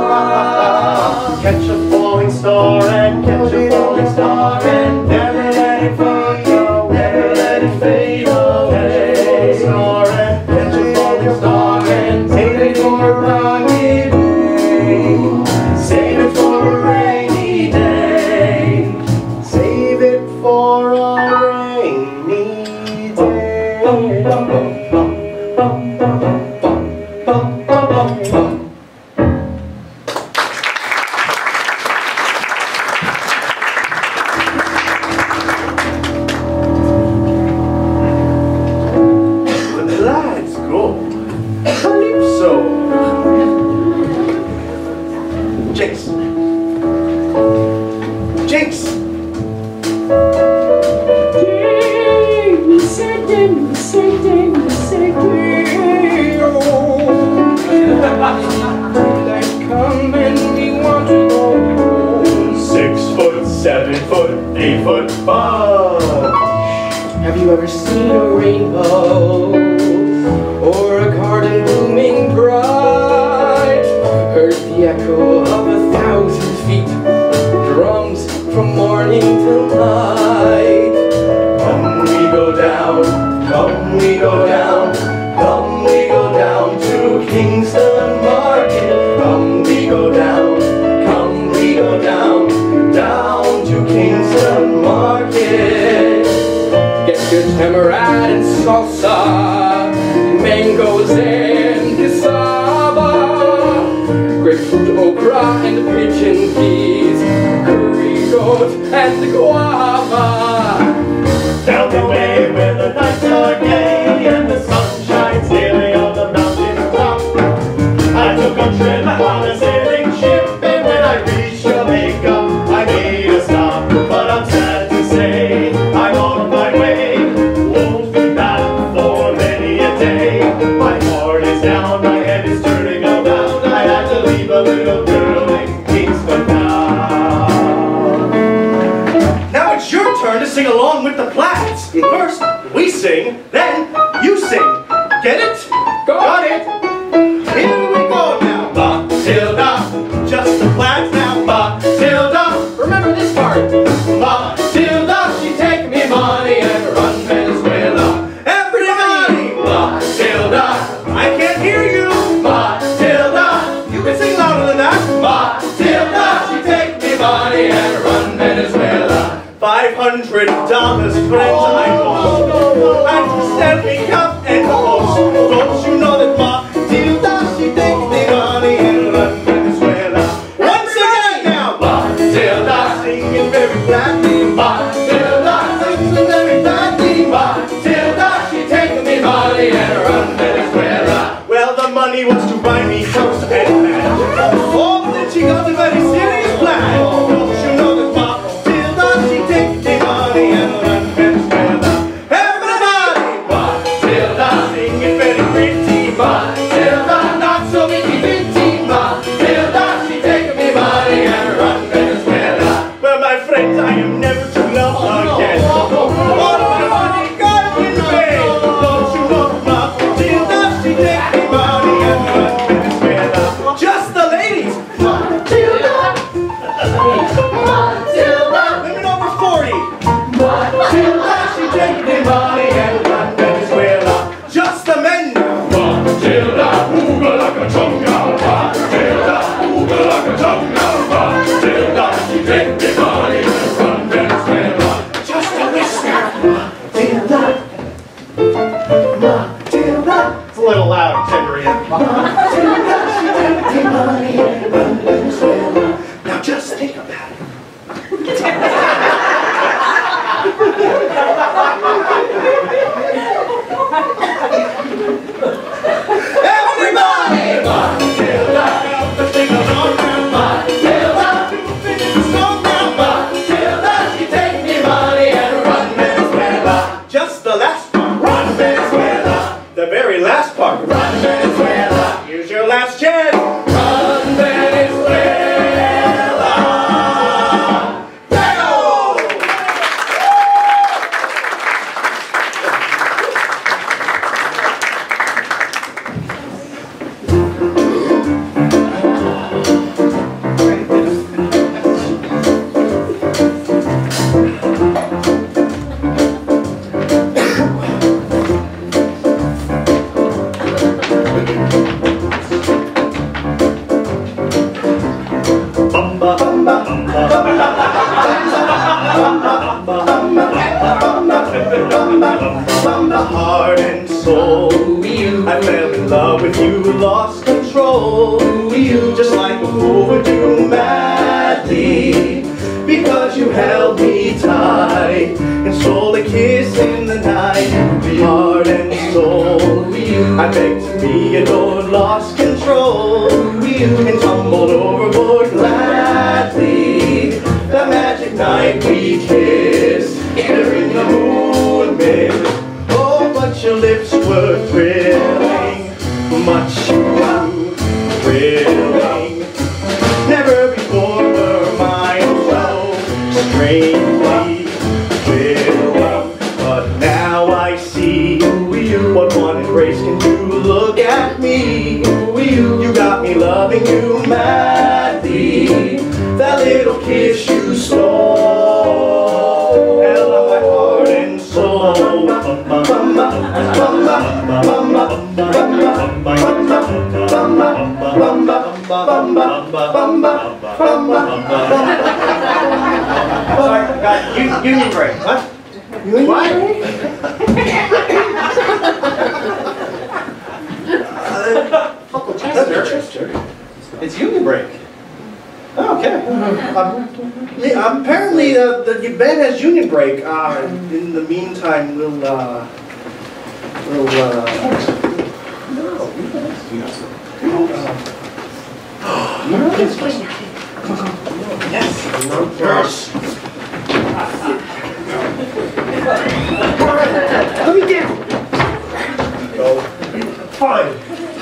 Catch a falling star and catch a falling star and never let it fade away. Never let it fade away. Catch a falling star and catch a falling star and save it for a rainy day. Save it for a rainy day. Save it for a rainy day. Bum, bum, bum, bum, bum, bum, bum, bum, bum, bum. Let's go. Calypso. Jinx. Jinx. Come and we want to go. Six foot, seven foot, eight foot bunch. Have you ever seen a rainbow or a garden blooming bright? Heard the echo of a thousand feet, drums from morning till night. Come we go down, come we go down, come we go down to Kingston Market. Come we go down, come we go down, down to Kingston Market. Get your tamarack mangoes and cassava, grapefruit, okra, and pigeon peas, curry goat, and guava. Down the way where the nights are gay and the sun shines daily on the mountain top, I took a trip on a sailing ship, and when I reached Jamaica, I made a stop. But I'm sad to say, I'm on my way, won't be back for many a day. My heart is down, my head is turning around, I had to leave a little girl in Kingston town. Now it's your turn to sing along with the Plats. First, we sing, then you sing. Get it? Got it? Here we go now. Matilda, just the Plats now. Matilda, Remember this part. Matilda, she take me money and run Venezuela. Everybody, Matilda, I can't hear you. Matilda, you can sing louder than that. Matilda, she take me money and run Venezuela. Five hundred dollars, friends, I know. And Stanley Cup and horse. Don't you know that Matilda, she takes me money and run Venezuela. Once again now, Matilda, singing very flatly. Matilda, singing very flatly. Matilda, she takes me money and run Venezuela. Well, the money was to buy me toast and pants. Oh, then she got a very serious plan. Don't you know that Matilda, she takes me money and run Venezuela. Everybody, Matilda, singing very pretty. Matilda, not so bitty bitty. Matilda, she takes me money and run Venezuela. Well, my friends, I am never to love again. All my money got in vain. Don't you know Matilda, she takes me money and run Venezuela. Just the ladies. Matilda, Matilda, women over forty. Matilda, she takes me money and run Venezuela. Just the men now. Matilda, ooga like a chunga. Matilda, ooga like a chunga. Matilda, she takes me money and run Venezuela. Just a whisper. Matilda, Matilda. It's a little loud, Henriette. Matilda, she takes me money and run Venezuela. Now just think about it. Everybody! Matilda, help us sing along now. Matilda, finish the song now. Matilda, she take me money and run Venezuela. Just the last part. Run Venezuela. The very last part. Run Venezuela. Here's your last chance. Run Venezuela. Heart and soul, I fell in love with you, lost control. Just like a fool would do madly, because you held me tight and stole a kiss in the night. Heart and soul, I begged to be adored, lost control, and tumbled overboard gladly. That magic night we kissed, there in the moonlit. Oh, but your lips were thrilling, much too thrilling. Never before were mine so strangely thrilling. But now I see what one embrace can do. Look at me, you got me loving you madly. That little kiss you stole held up my heart and soul. Sorry, God, union break. What? Union break? Um, yeah, apparently, uh, the band has union break. Uh, in the meantime, we'll, uh, we'll, uh... No. Yes. Nurse. Let me get. Go. Fine.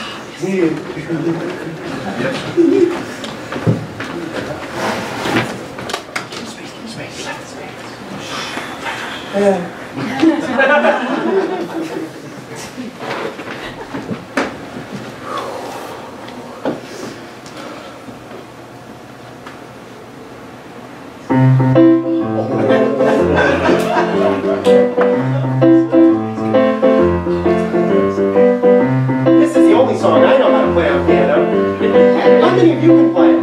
This is the only song I know how to play on piano. How many of you can play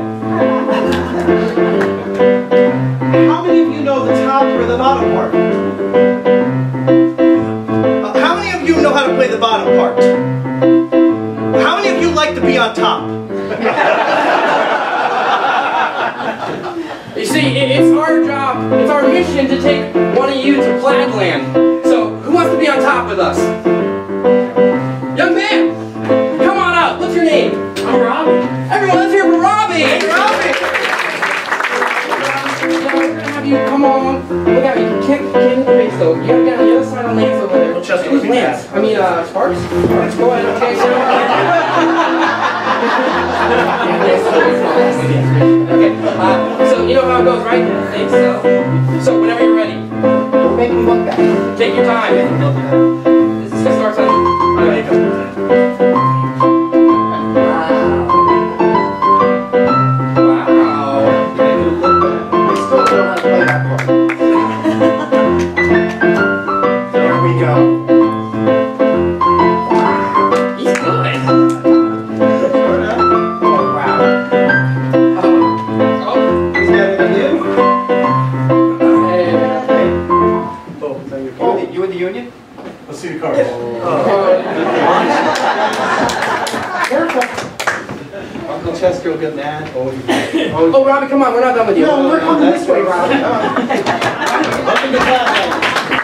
it? How many of you know the top or the bottom part? Uh, how many of you know how to play the bottom part? How many of you like to be on top? You see, it- it's our job, it's our mission to take one of you to Plaidland. So, who wants to be on top with us? Young man, come on up. What's your name? I'm Robbie. Everyone, let's hear for Robbie. Hey, Robbie. Now, we're gonna have you come on. Look at me. You can't get in the face though. You gotta get on the other side of Lance over there. Chester, Who's let me Lance? I mean, uh, Sparks. Sparks, go ahead. Okay, so. Okay. Uh, so you know how it goes, right? I think so. So whenever you're ready. Don't make me look back. Take your time. This is gonna start on. All right, go. Uncle Chester will get mad. Oh, oh, Robbie, come on, we're not done with you. No, we're coming this way, Robbie. Welcome to class.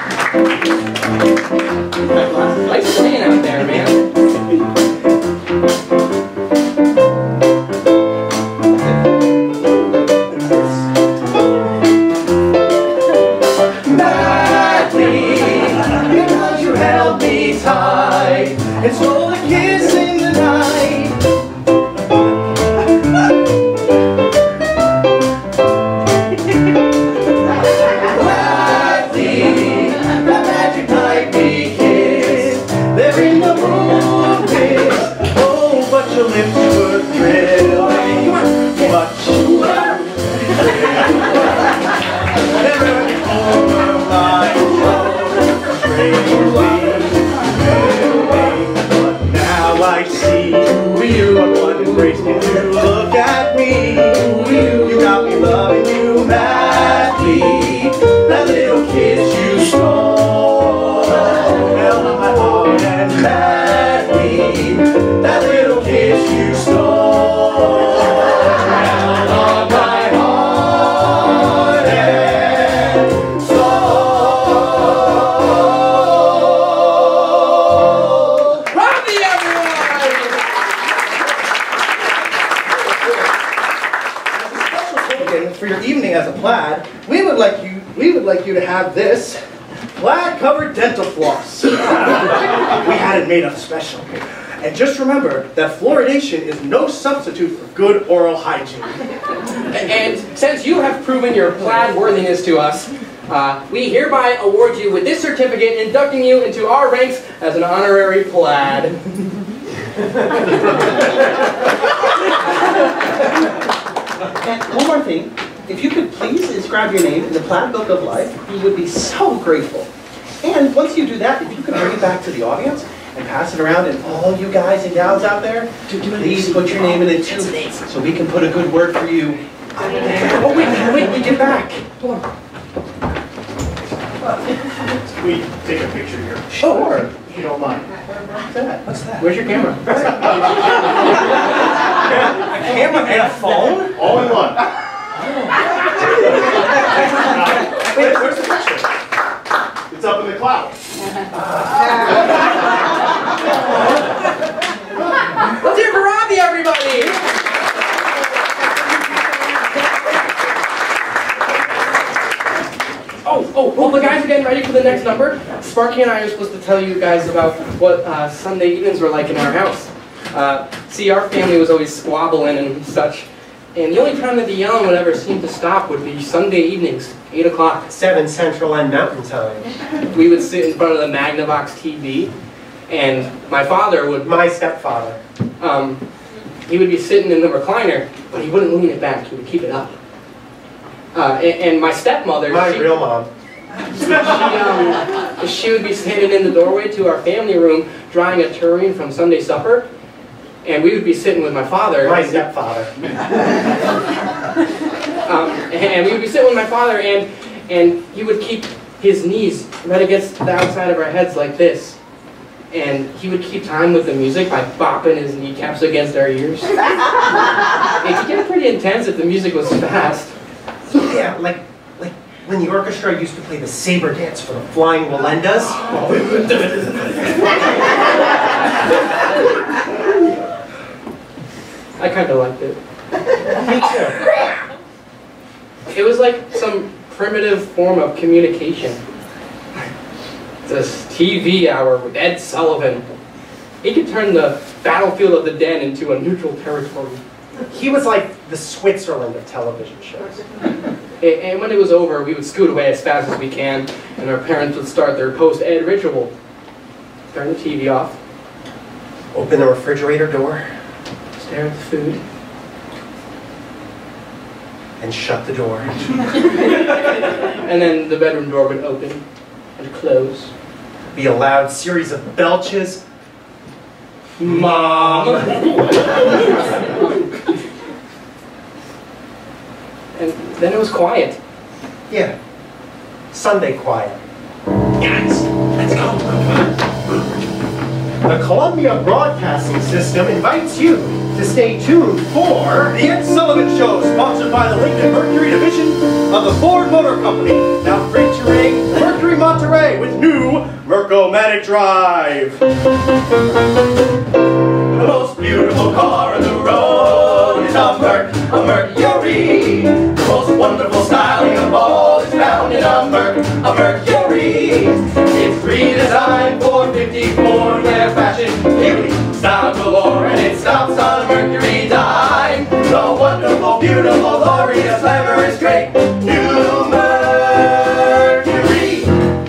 Nice playing out there, man. Madly, because you held me tight and stole a kiss in the night. Your lips were thrilling, but you were never over my soul, strangely moving. But now I see you, but one embrace can you look at me? You got me loving you madly. That little kiss you stole held in my heart and madly. That little kiss you stole held on my heart and soul. Robbie, everyone! Token for your evening as a plaid, we would like you we would like you to have this plaid covered dental floss. We had it made up special. And just remember that fluoridation is no substitute for good oral hygiene. And since you have proven your plaid worthiness to us, uh, we hereby award you with this certificate, inducting you into our ranks as an honorary plaid. And one more thing. If you could please inscribe your name in the Plaid Book of Life, we would be so grateful. And once you do that, if you could bring it back to the audience and pass it around, and all you guys and gals out there, please put your name in it too, so we can put a good word for you. Oh wait, wait, we get back. Hold on. We take a picture here. Sure. If you don't mind. What's that? What's that? Where's your camera? A camera and a phone? All in one. Wait, where's the picture? It's up in the cloud. Let's hear for Robbie, everybody! Oh, oh, well, the guys are getting ready for the next number. Sparky and I are supposed to tell you guys about what uh, Sunday evenings were like in our house. Uh, see, our family was always squabbling and such. And the only time that the yelling would ever seem to stop would be Sunday evenings, eight o'clock. seven Central and Mountain Time. We would sit in front of the Magnavox T V, and my father would... My stepfather. Um, he would be sitting in the recliner, but he wouldn't lean it back, he would keep it up. Uh, and, and my stepmother... My she, real mom. She, um, she would be standing in the doorway to our family room, drying a tureen from Sunday supper. And we would be sitting with my father. My stepfather. um, and we would be sitting with my father, and and he would keep his knees right against the outside of our heads like this. And he would keep time with the music by bopping his kneecaps against our ears. It could get pretty intense if the music was fast. Yeah, like like when the orchestra used to play the saber dance for the Flying Walendas. I kind of liked it. Me too. It was like some primitive form of communication. This T V hour with Ed Sullivan. He could turn the battlefield of the den into a neutral territory. He was like the Switzerland of television shows. And when it was over, we would scoot away as fast as we can, and our parents would start their post-Ed ritual. Turn the T V off. Open the refrigerator door. Stare at the food. And shut the door. And then the bedroom door would open and close. Be a loud series of belches. Mom! And then it was quiet. Yeah. Sunday quiet. Guys, let's go. The Columbia Broadcasting System invites you to stay tuned for The Ed Sullivan Show, sponsored by the Lincoln Mercury division of the Ford Motor Company. Now featuring Mercury Monterey with new Merc-O-Matic Drive. The most beautiful car on the road is a Merc, a Mercury. The most wonderful styling of all is found in a Merc, a Mercury. It's redesigned for fifty-four, where fashion, beauty, style galore, and it stops on a Mercury dime. The wonderful, beautiful, glorious, glamorous, great new Mercury.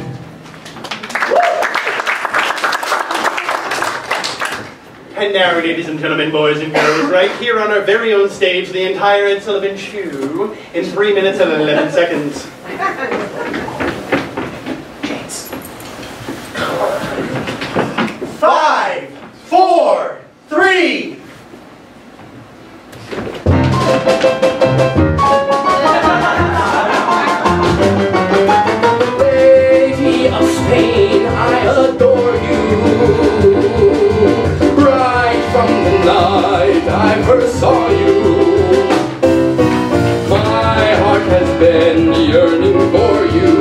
And now, ladies and gentlemen, boys and girls, right here on our very own stage, the entire Ed Sullivan Show in three minutes and eleven seconds. Five, four, three. Lady of Spain, I adore you. Right from the night I first saw you, my heart has been yearning for you.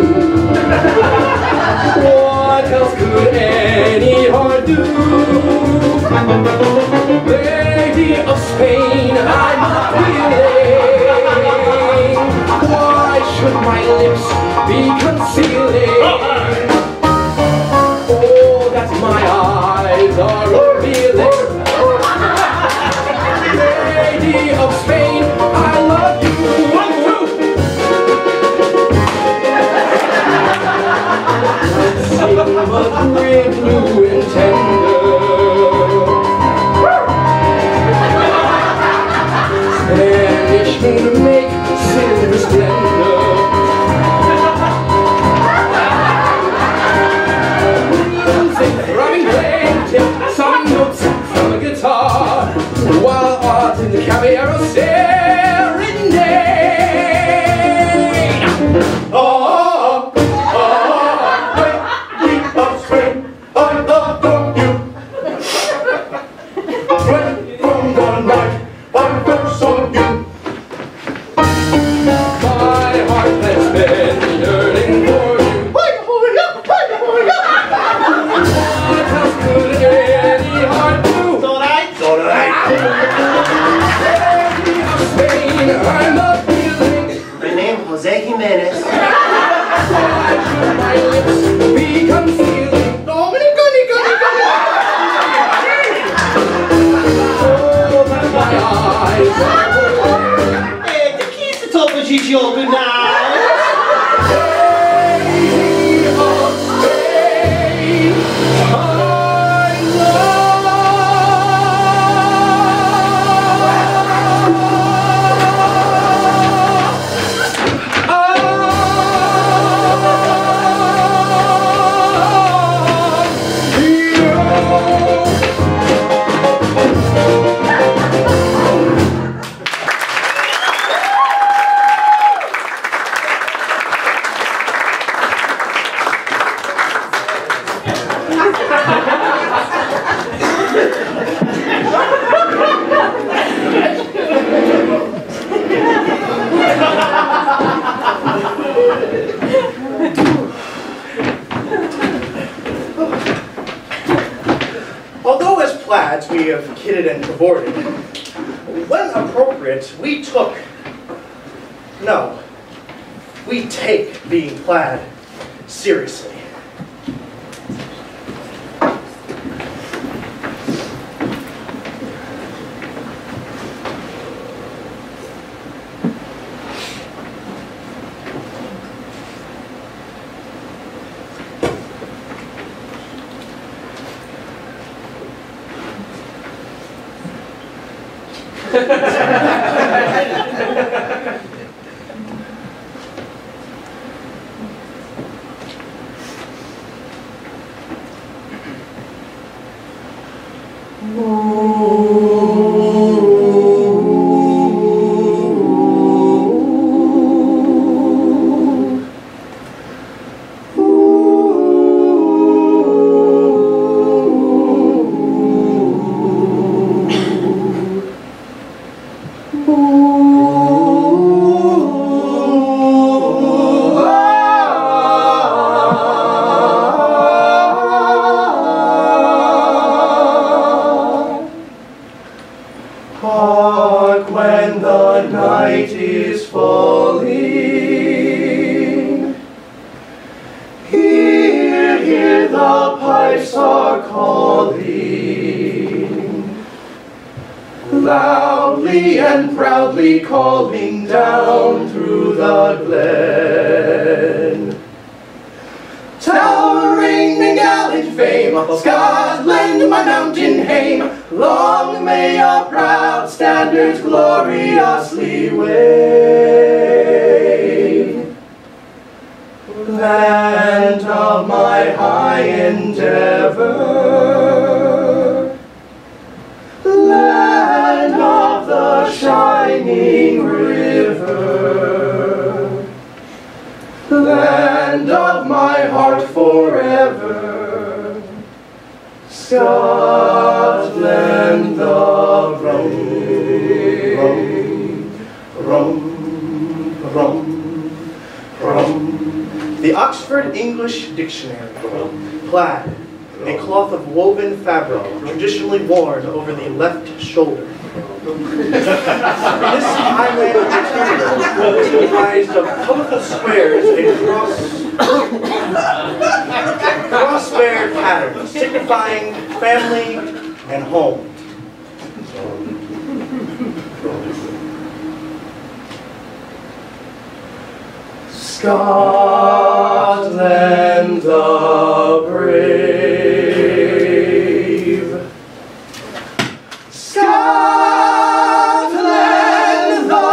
What else could any heart do? Lady of Spain, I'm feeling. Why should my lips be concealing? Oh, that my eyes are revealing. Lady of Spain, I love you. One, two. Sing a great blue and tender. Spanish moon make silver splendor. Music throbbing plaintive, some notes from a guitar, while art in the Caballero serenade. Oh, oh, oh, Lady of Spain, I adore you. Right from the night I first saw you, My heart has been you all good night. Although as plaids we have kidded and cavorted, when appropriate we took, no, we take being plaid seriously. Hark when the night is falling. Hear, hear the pipes are calling. Loudly and proudly calling down through the glen. Towering in gallant fame, Scotland, my mountain hame, long may your proud standards gloriously wave. Land of my high endeavor, land of the shining river, land of my heart forever, Scotland the rum, rum, rum, rum, rum. The Oxford English Dictionary. Plaid, a cloth of woven fabric traditionally worn over the left shoulder. This highland material was comprised of colorful squares and cross, cross-beared patterns signifying family and home. Scotland the brave. Scotland the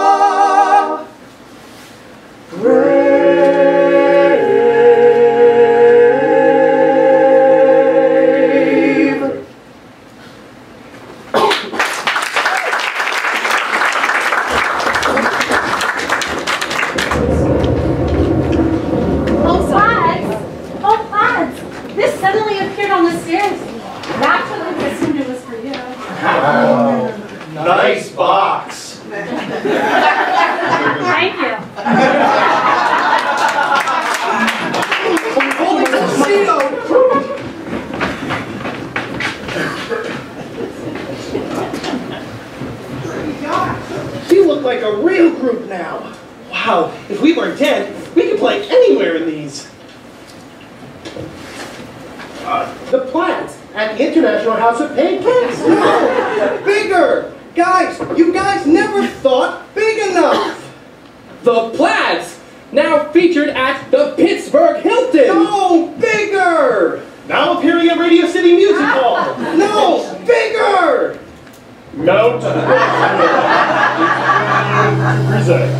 brave. Oh, Plads! Oh, Plads! This suddenly appeared on the stairs. Naturally, I assumed it was for you. Nice box. Thank you. Holy tuxedo! You look like a real group now. Wow, if we weren't dead, we could play anywhere in these. Uh, the Plaids at the International House of Pancakes. No! Bigger! Guys, you guys never thought big enough! The Plaids, now featured at the Pittsburgh Hilton. No, bigger! Now appearing at Radio City Music Hall. No, bigger! Mount Present.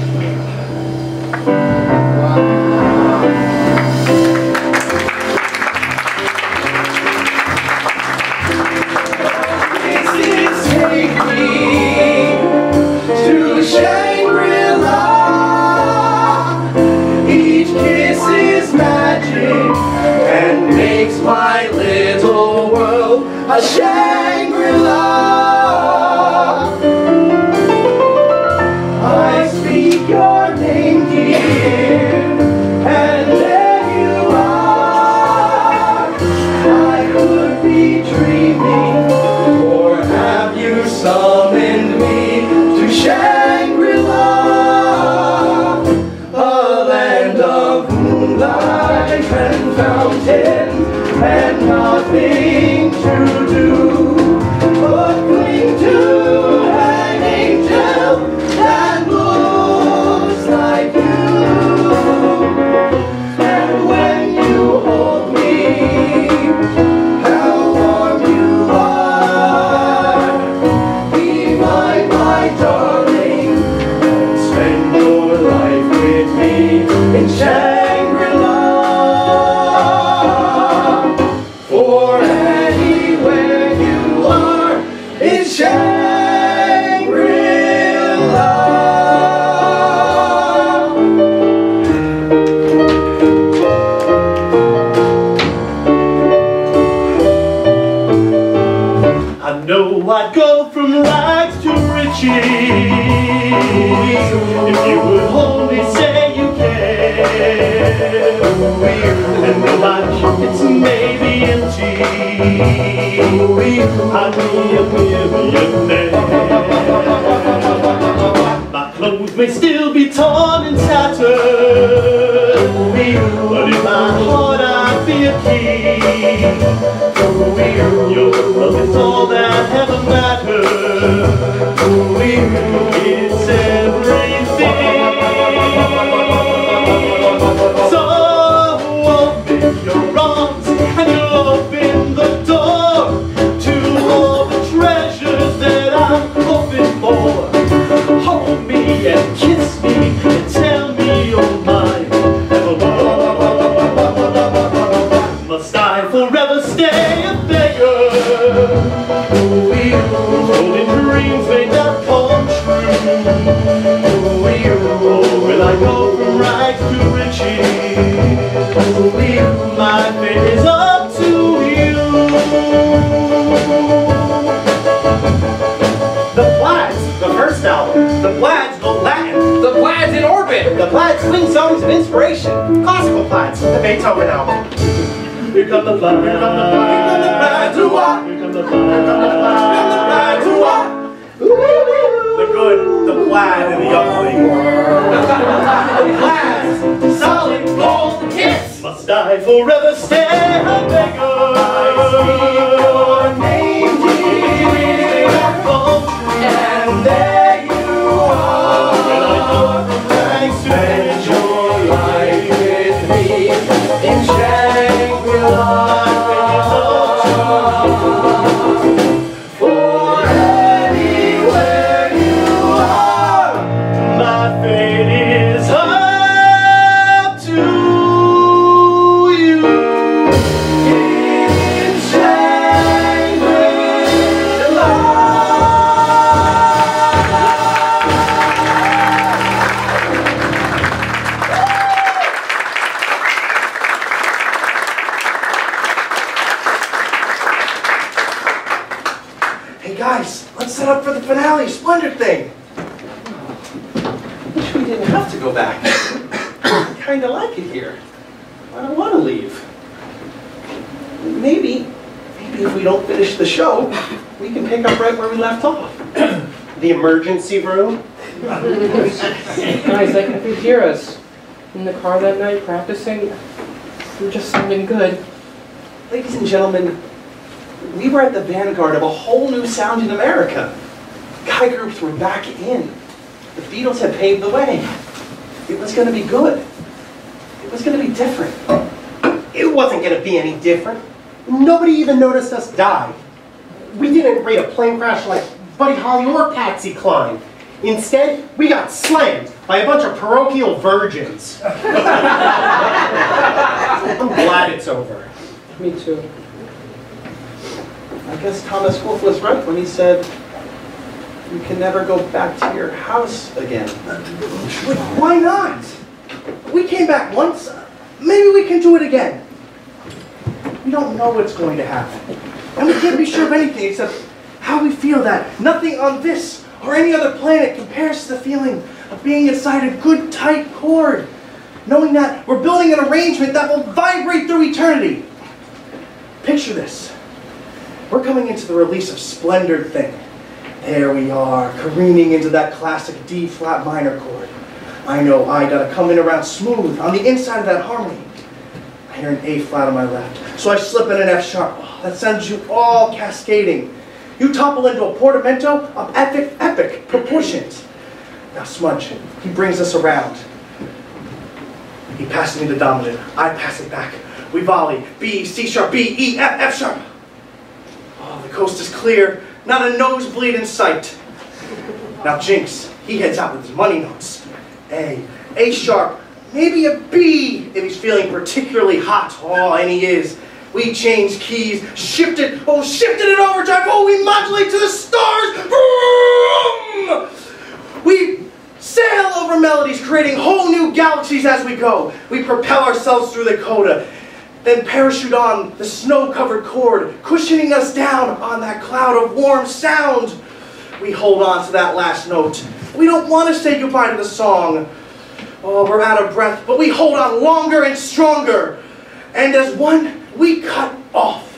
My little world a Shangri-La. I speak your name, dear, and there you are. I could be dreaming, or have you summoned me to Shangri-La, a land of moonlight and fountains, and nothing to do but cling to an angel that looks like you. And when you hold me, how warm you are. Be mine, my darling, and spend your life with me in Shangri-La. For anywhere you are is Shangri-La. I know I'd go from rags to riches if you would only say you can. And though my pockets may be empty, I'd be a millionaire. My clothes may still be torn and tattered, but in my heart I'd be a king. Your love is all that ever matters. It's everything. So open your arms and you'll open the door to all the treasures that I'm hoping for. Hold me and kiss me and tell me you're mine. Must I forever stay a beggar? Holding dreams may not come true. Or will I go from rags to riches? My fate is up to you. The Plaids, the first album. The Plaids, the Latin. The Plaids in orbit. The Plaids swing songs of inspiration. Classical Plaids, the Beethoven album. Here come the Plaids. Here come the Plaids. To what? Here come the Plaids. To what? The good, the plaid, and the ugly. The Plaids, solid gold hits. Must I forever stay a beggar? I speak your name, dear, and there you are. Spend your life with me in Shangri-La. For anywhere you are, My fate is up to you. in Shangri-La. Hey guys, let's set up for the finale, Splendid thing. Wish we didn't have to go back. I kinda like it here. I don't want to leave. Maybe, maybe if we don't finish the show, we can pick up right where we left off. The emergency room? Guys, like, if you hear us in the car that night practicing, we're just sounding good. Ladies and gentlemen, we were at the vanguard of a whole new sound in America. Guy groups were back in. The Beatles had paved the way. it was going to be good. It was going to be different. It wasn't going to be any different. Nobody even noticed us die. We didn't rate a plane crash like Buddy Holly or Patsy Cline. Instead, we got slammed by a bunch of parochial virgins. I'm glad it's over. Me too. I guess Thomas Wolfe was right when he said, you can never go back to your house again. Why not? We came back once. Maybe we can do it again. We don't know what's going to happen. And we can't be sure of anything except how we feel that nothing on this or any other planet compares to the feeling of being inside a good, tight cord. Knowing that we're building an arrangement that will vibrate through eternity. Picture this. We're coming into the release of Splendor Thing. There we are, careening into that classic D-flat minor chord. I know I gotta come in around smooth on the inside of that harmony. I hear an A-flat on my left, so I slip in an F-sharp. Oh, that sends you all cascading. You topple into a portamento of epic, epic proportions. Now Smudge, he brings us around. He passes me the dominant, I pass it back. We volley, B, C sharp, B, E, F, F sharp. Oh, the coast is clear, not a nosebleed in sight. Now Jinx, he heads out with his money notes. A, A sharp, maybe a B if he's feeling particularly hot. Oh, and he is. We changed keys, shifted, oh, shifted in overdrive. Oh, we modulate to the stars. Boom! We sail over melodies, creating whole new galaxies as we go. We propel ourselves through the coda, then parachute on the snow-covered chord, cushioning us down on that cloud of warm sound. We hold on to that last note. We don't want to say goodbye to the song. Oh, we're out of breath, but we hold on longer and stronger. And as one, we cut off.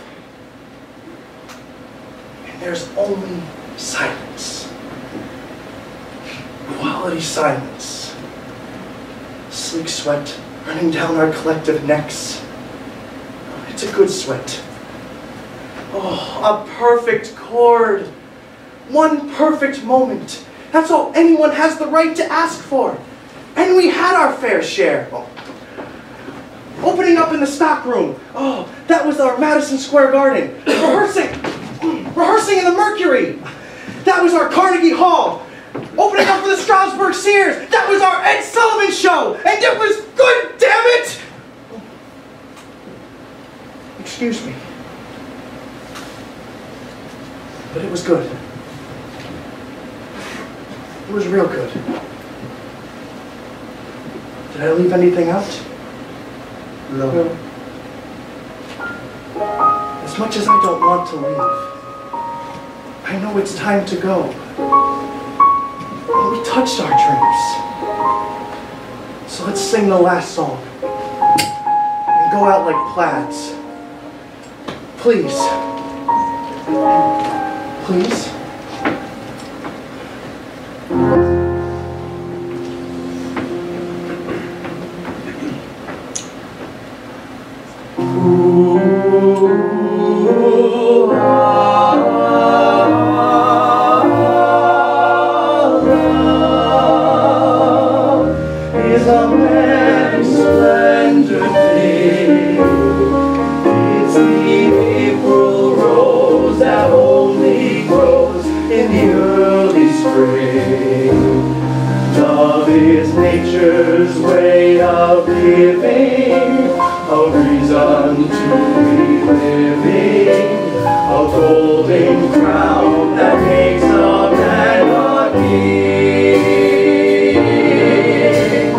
And there's only silence. Quality silence. Sleek sweat running down our collective necks. It's a good sweat. Oh, a perfect chord. One perfect moment. That's all anyone has the right to ask for. And we had our fair share. Oh. Opening up in the stockroom. Oh, that was our Madison Square Garden. Rehearsing. Rehearsing in the Mercury. That was our Carnegie Hall. Opening up for the Strasbourg Sears. That was our Ed Sullivan Show. And it was good, damn it! Excuse me. But it was good. It was real good. Did I leave anything out? No. No. As much as I don't want to leave, I know it's time to go. We touched our dreams. So let's sing the last song. And go out like plaids. Please. Please. Nature's way of giving a reason to be living, a golden crown that makes a man a king.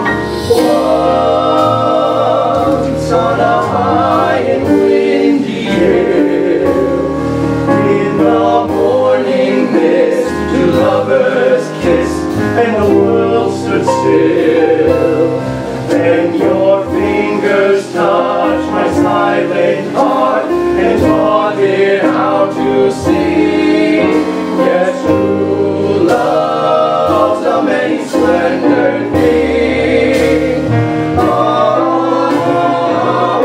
Once on a high and windy hill, in the morning mist, two lovers kissed and the world stood still. Then your fingers touched my silent heart and taught it how to sing. Yes, true love's a many splendored thing. Ah,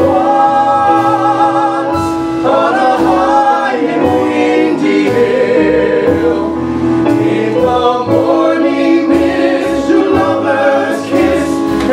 once on a high and windy hill, in the morning mist, two lovers kissed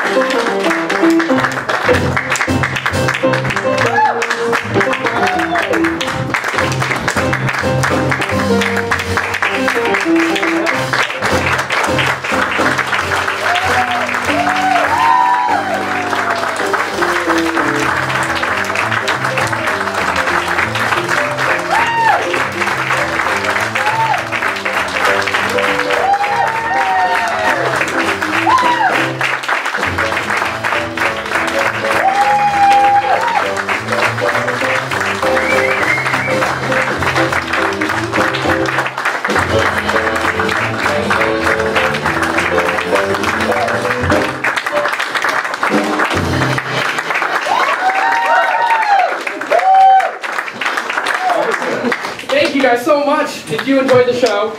Thank you guys so much. Did you enjoy the show?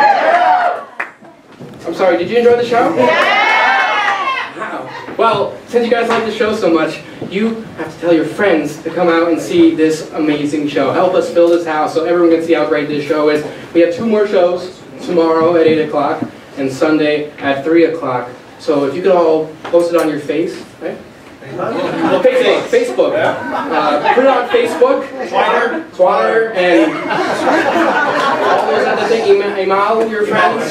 I'm sorry, did you enjoy the show? Wow. Well, since you guys like the show so much, you have to tell your friends to come out and see this amazing show. Help us fill this house so everyone can see how great this show is. We have two more shows, tomorrow at eight o'clock and Sunday at three o'clock. So if you could all post it on your face, right? Well, Facebook, Facebook. Uh, put it on Facebook, Twitter, Twitter, and all those other things. Email, email your friends.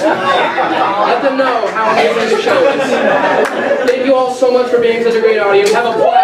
Let them know how amazing the show is. Thank you all so much for being such a great audience. Have a blast.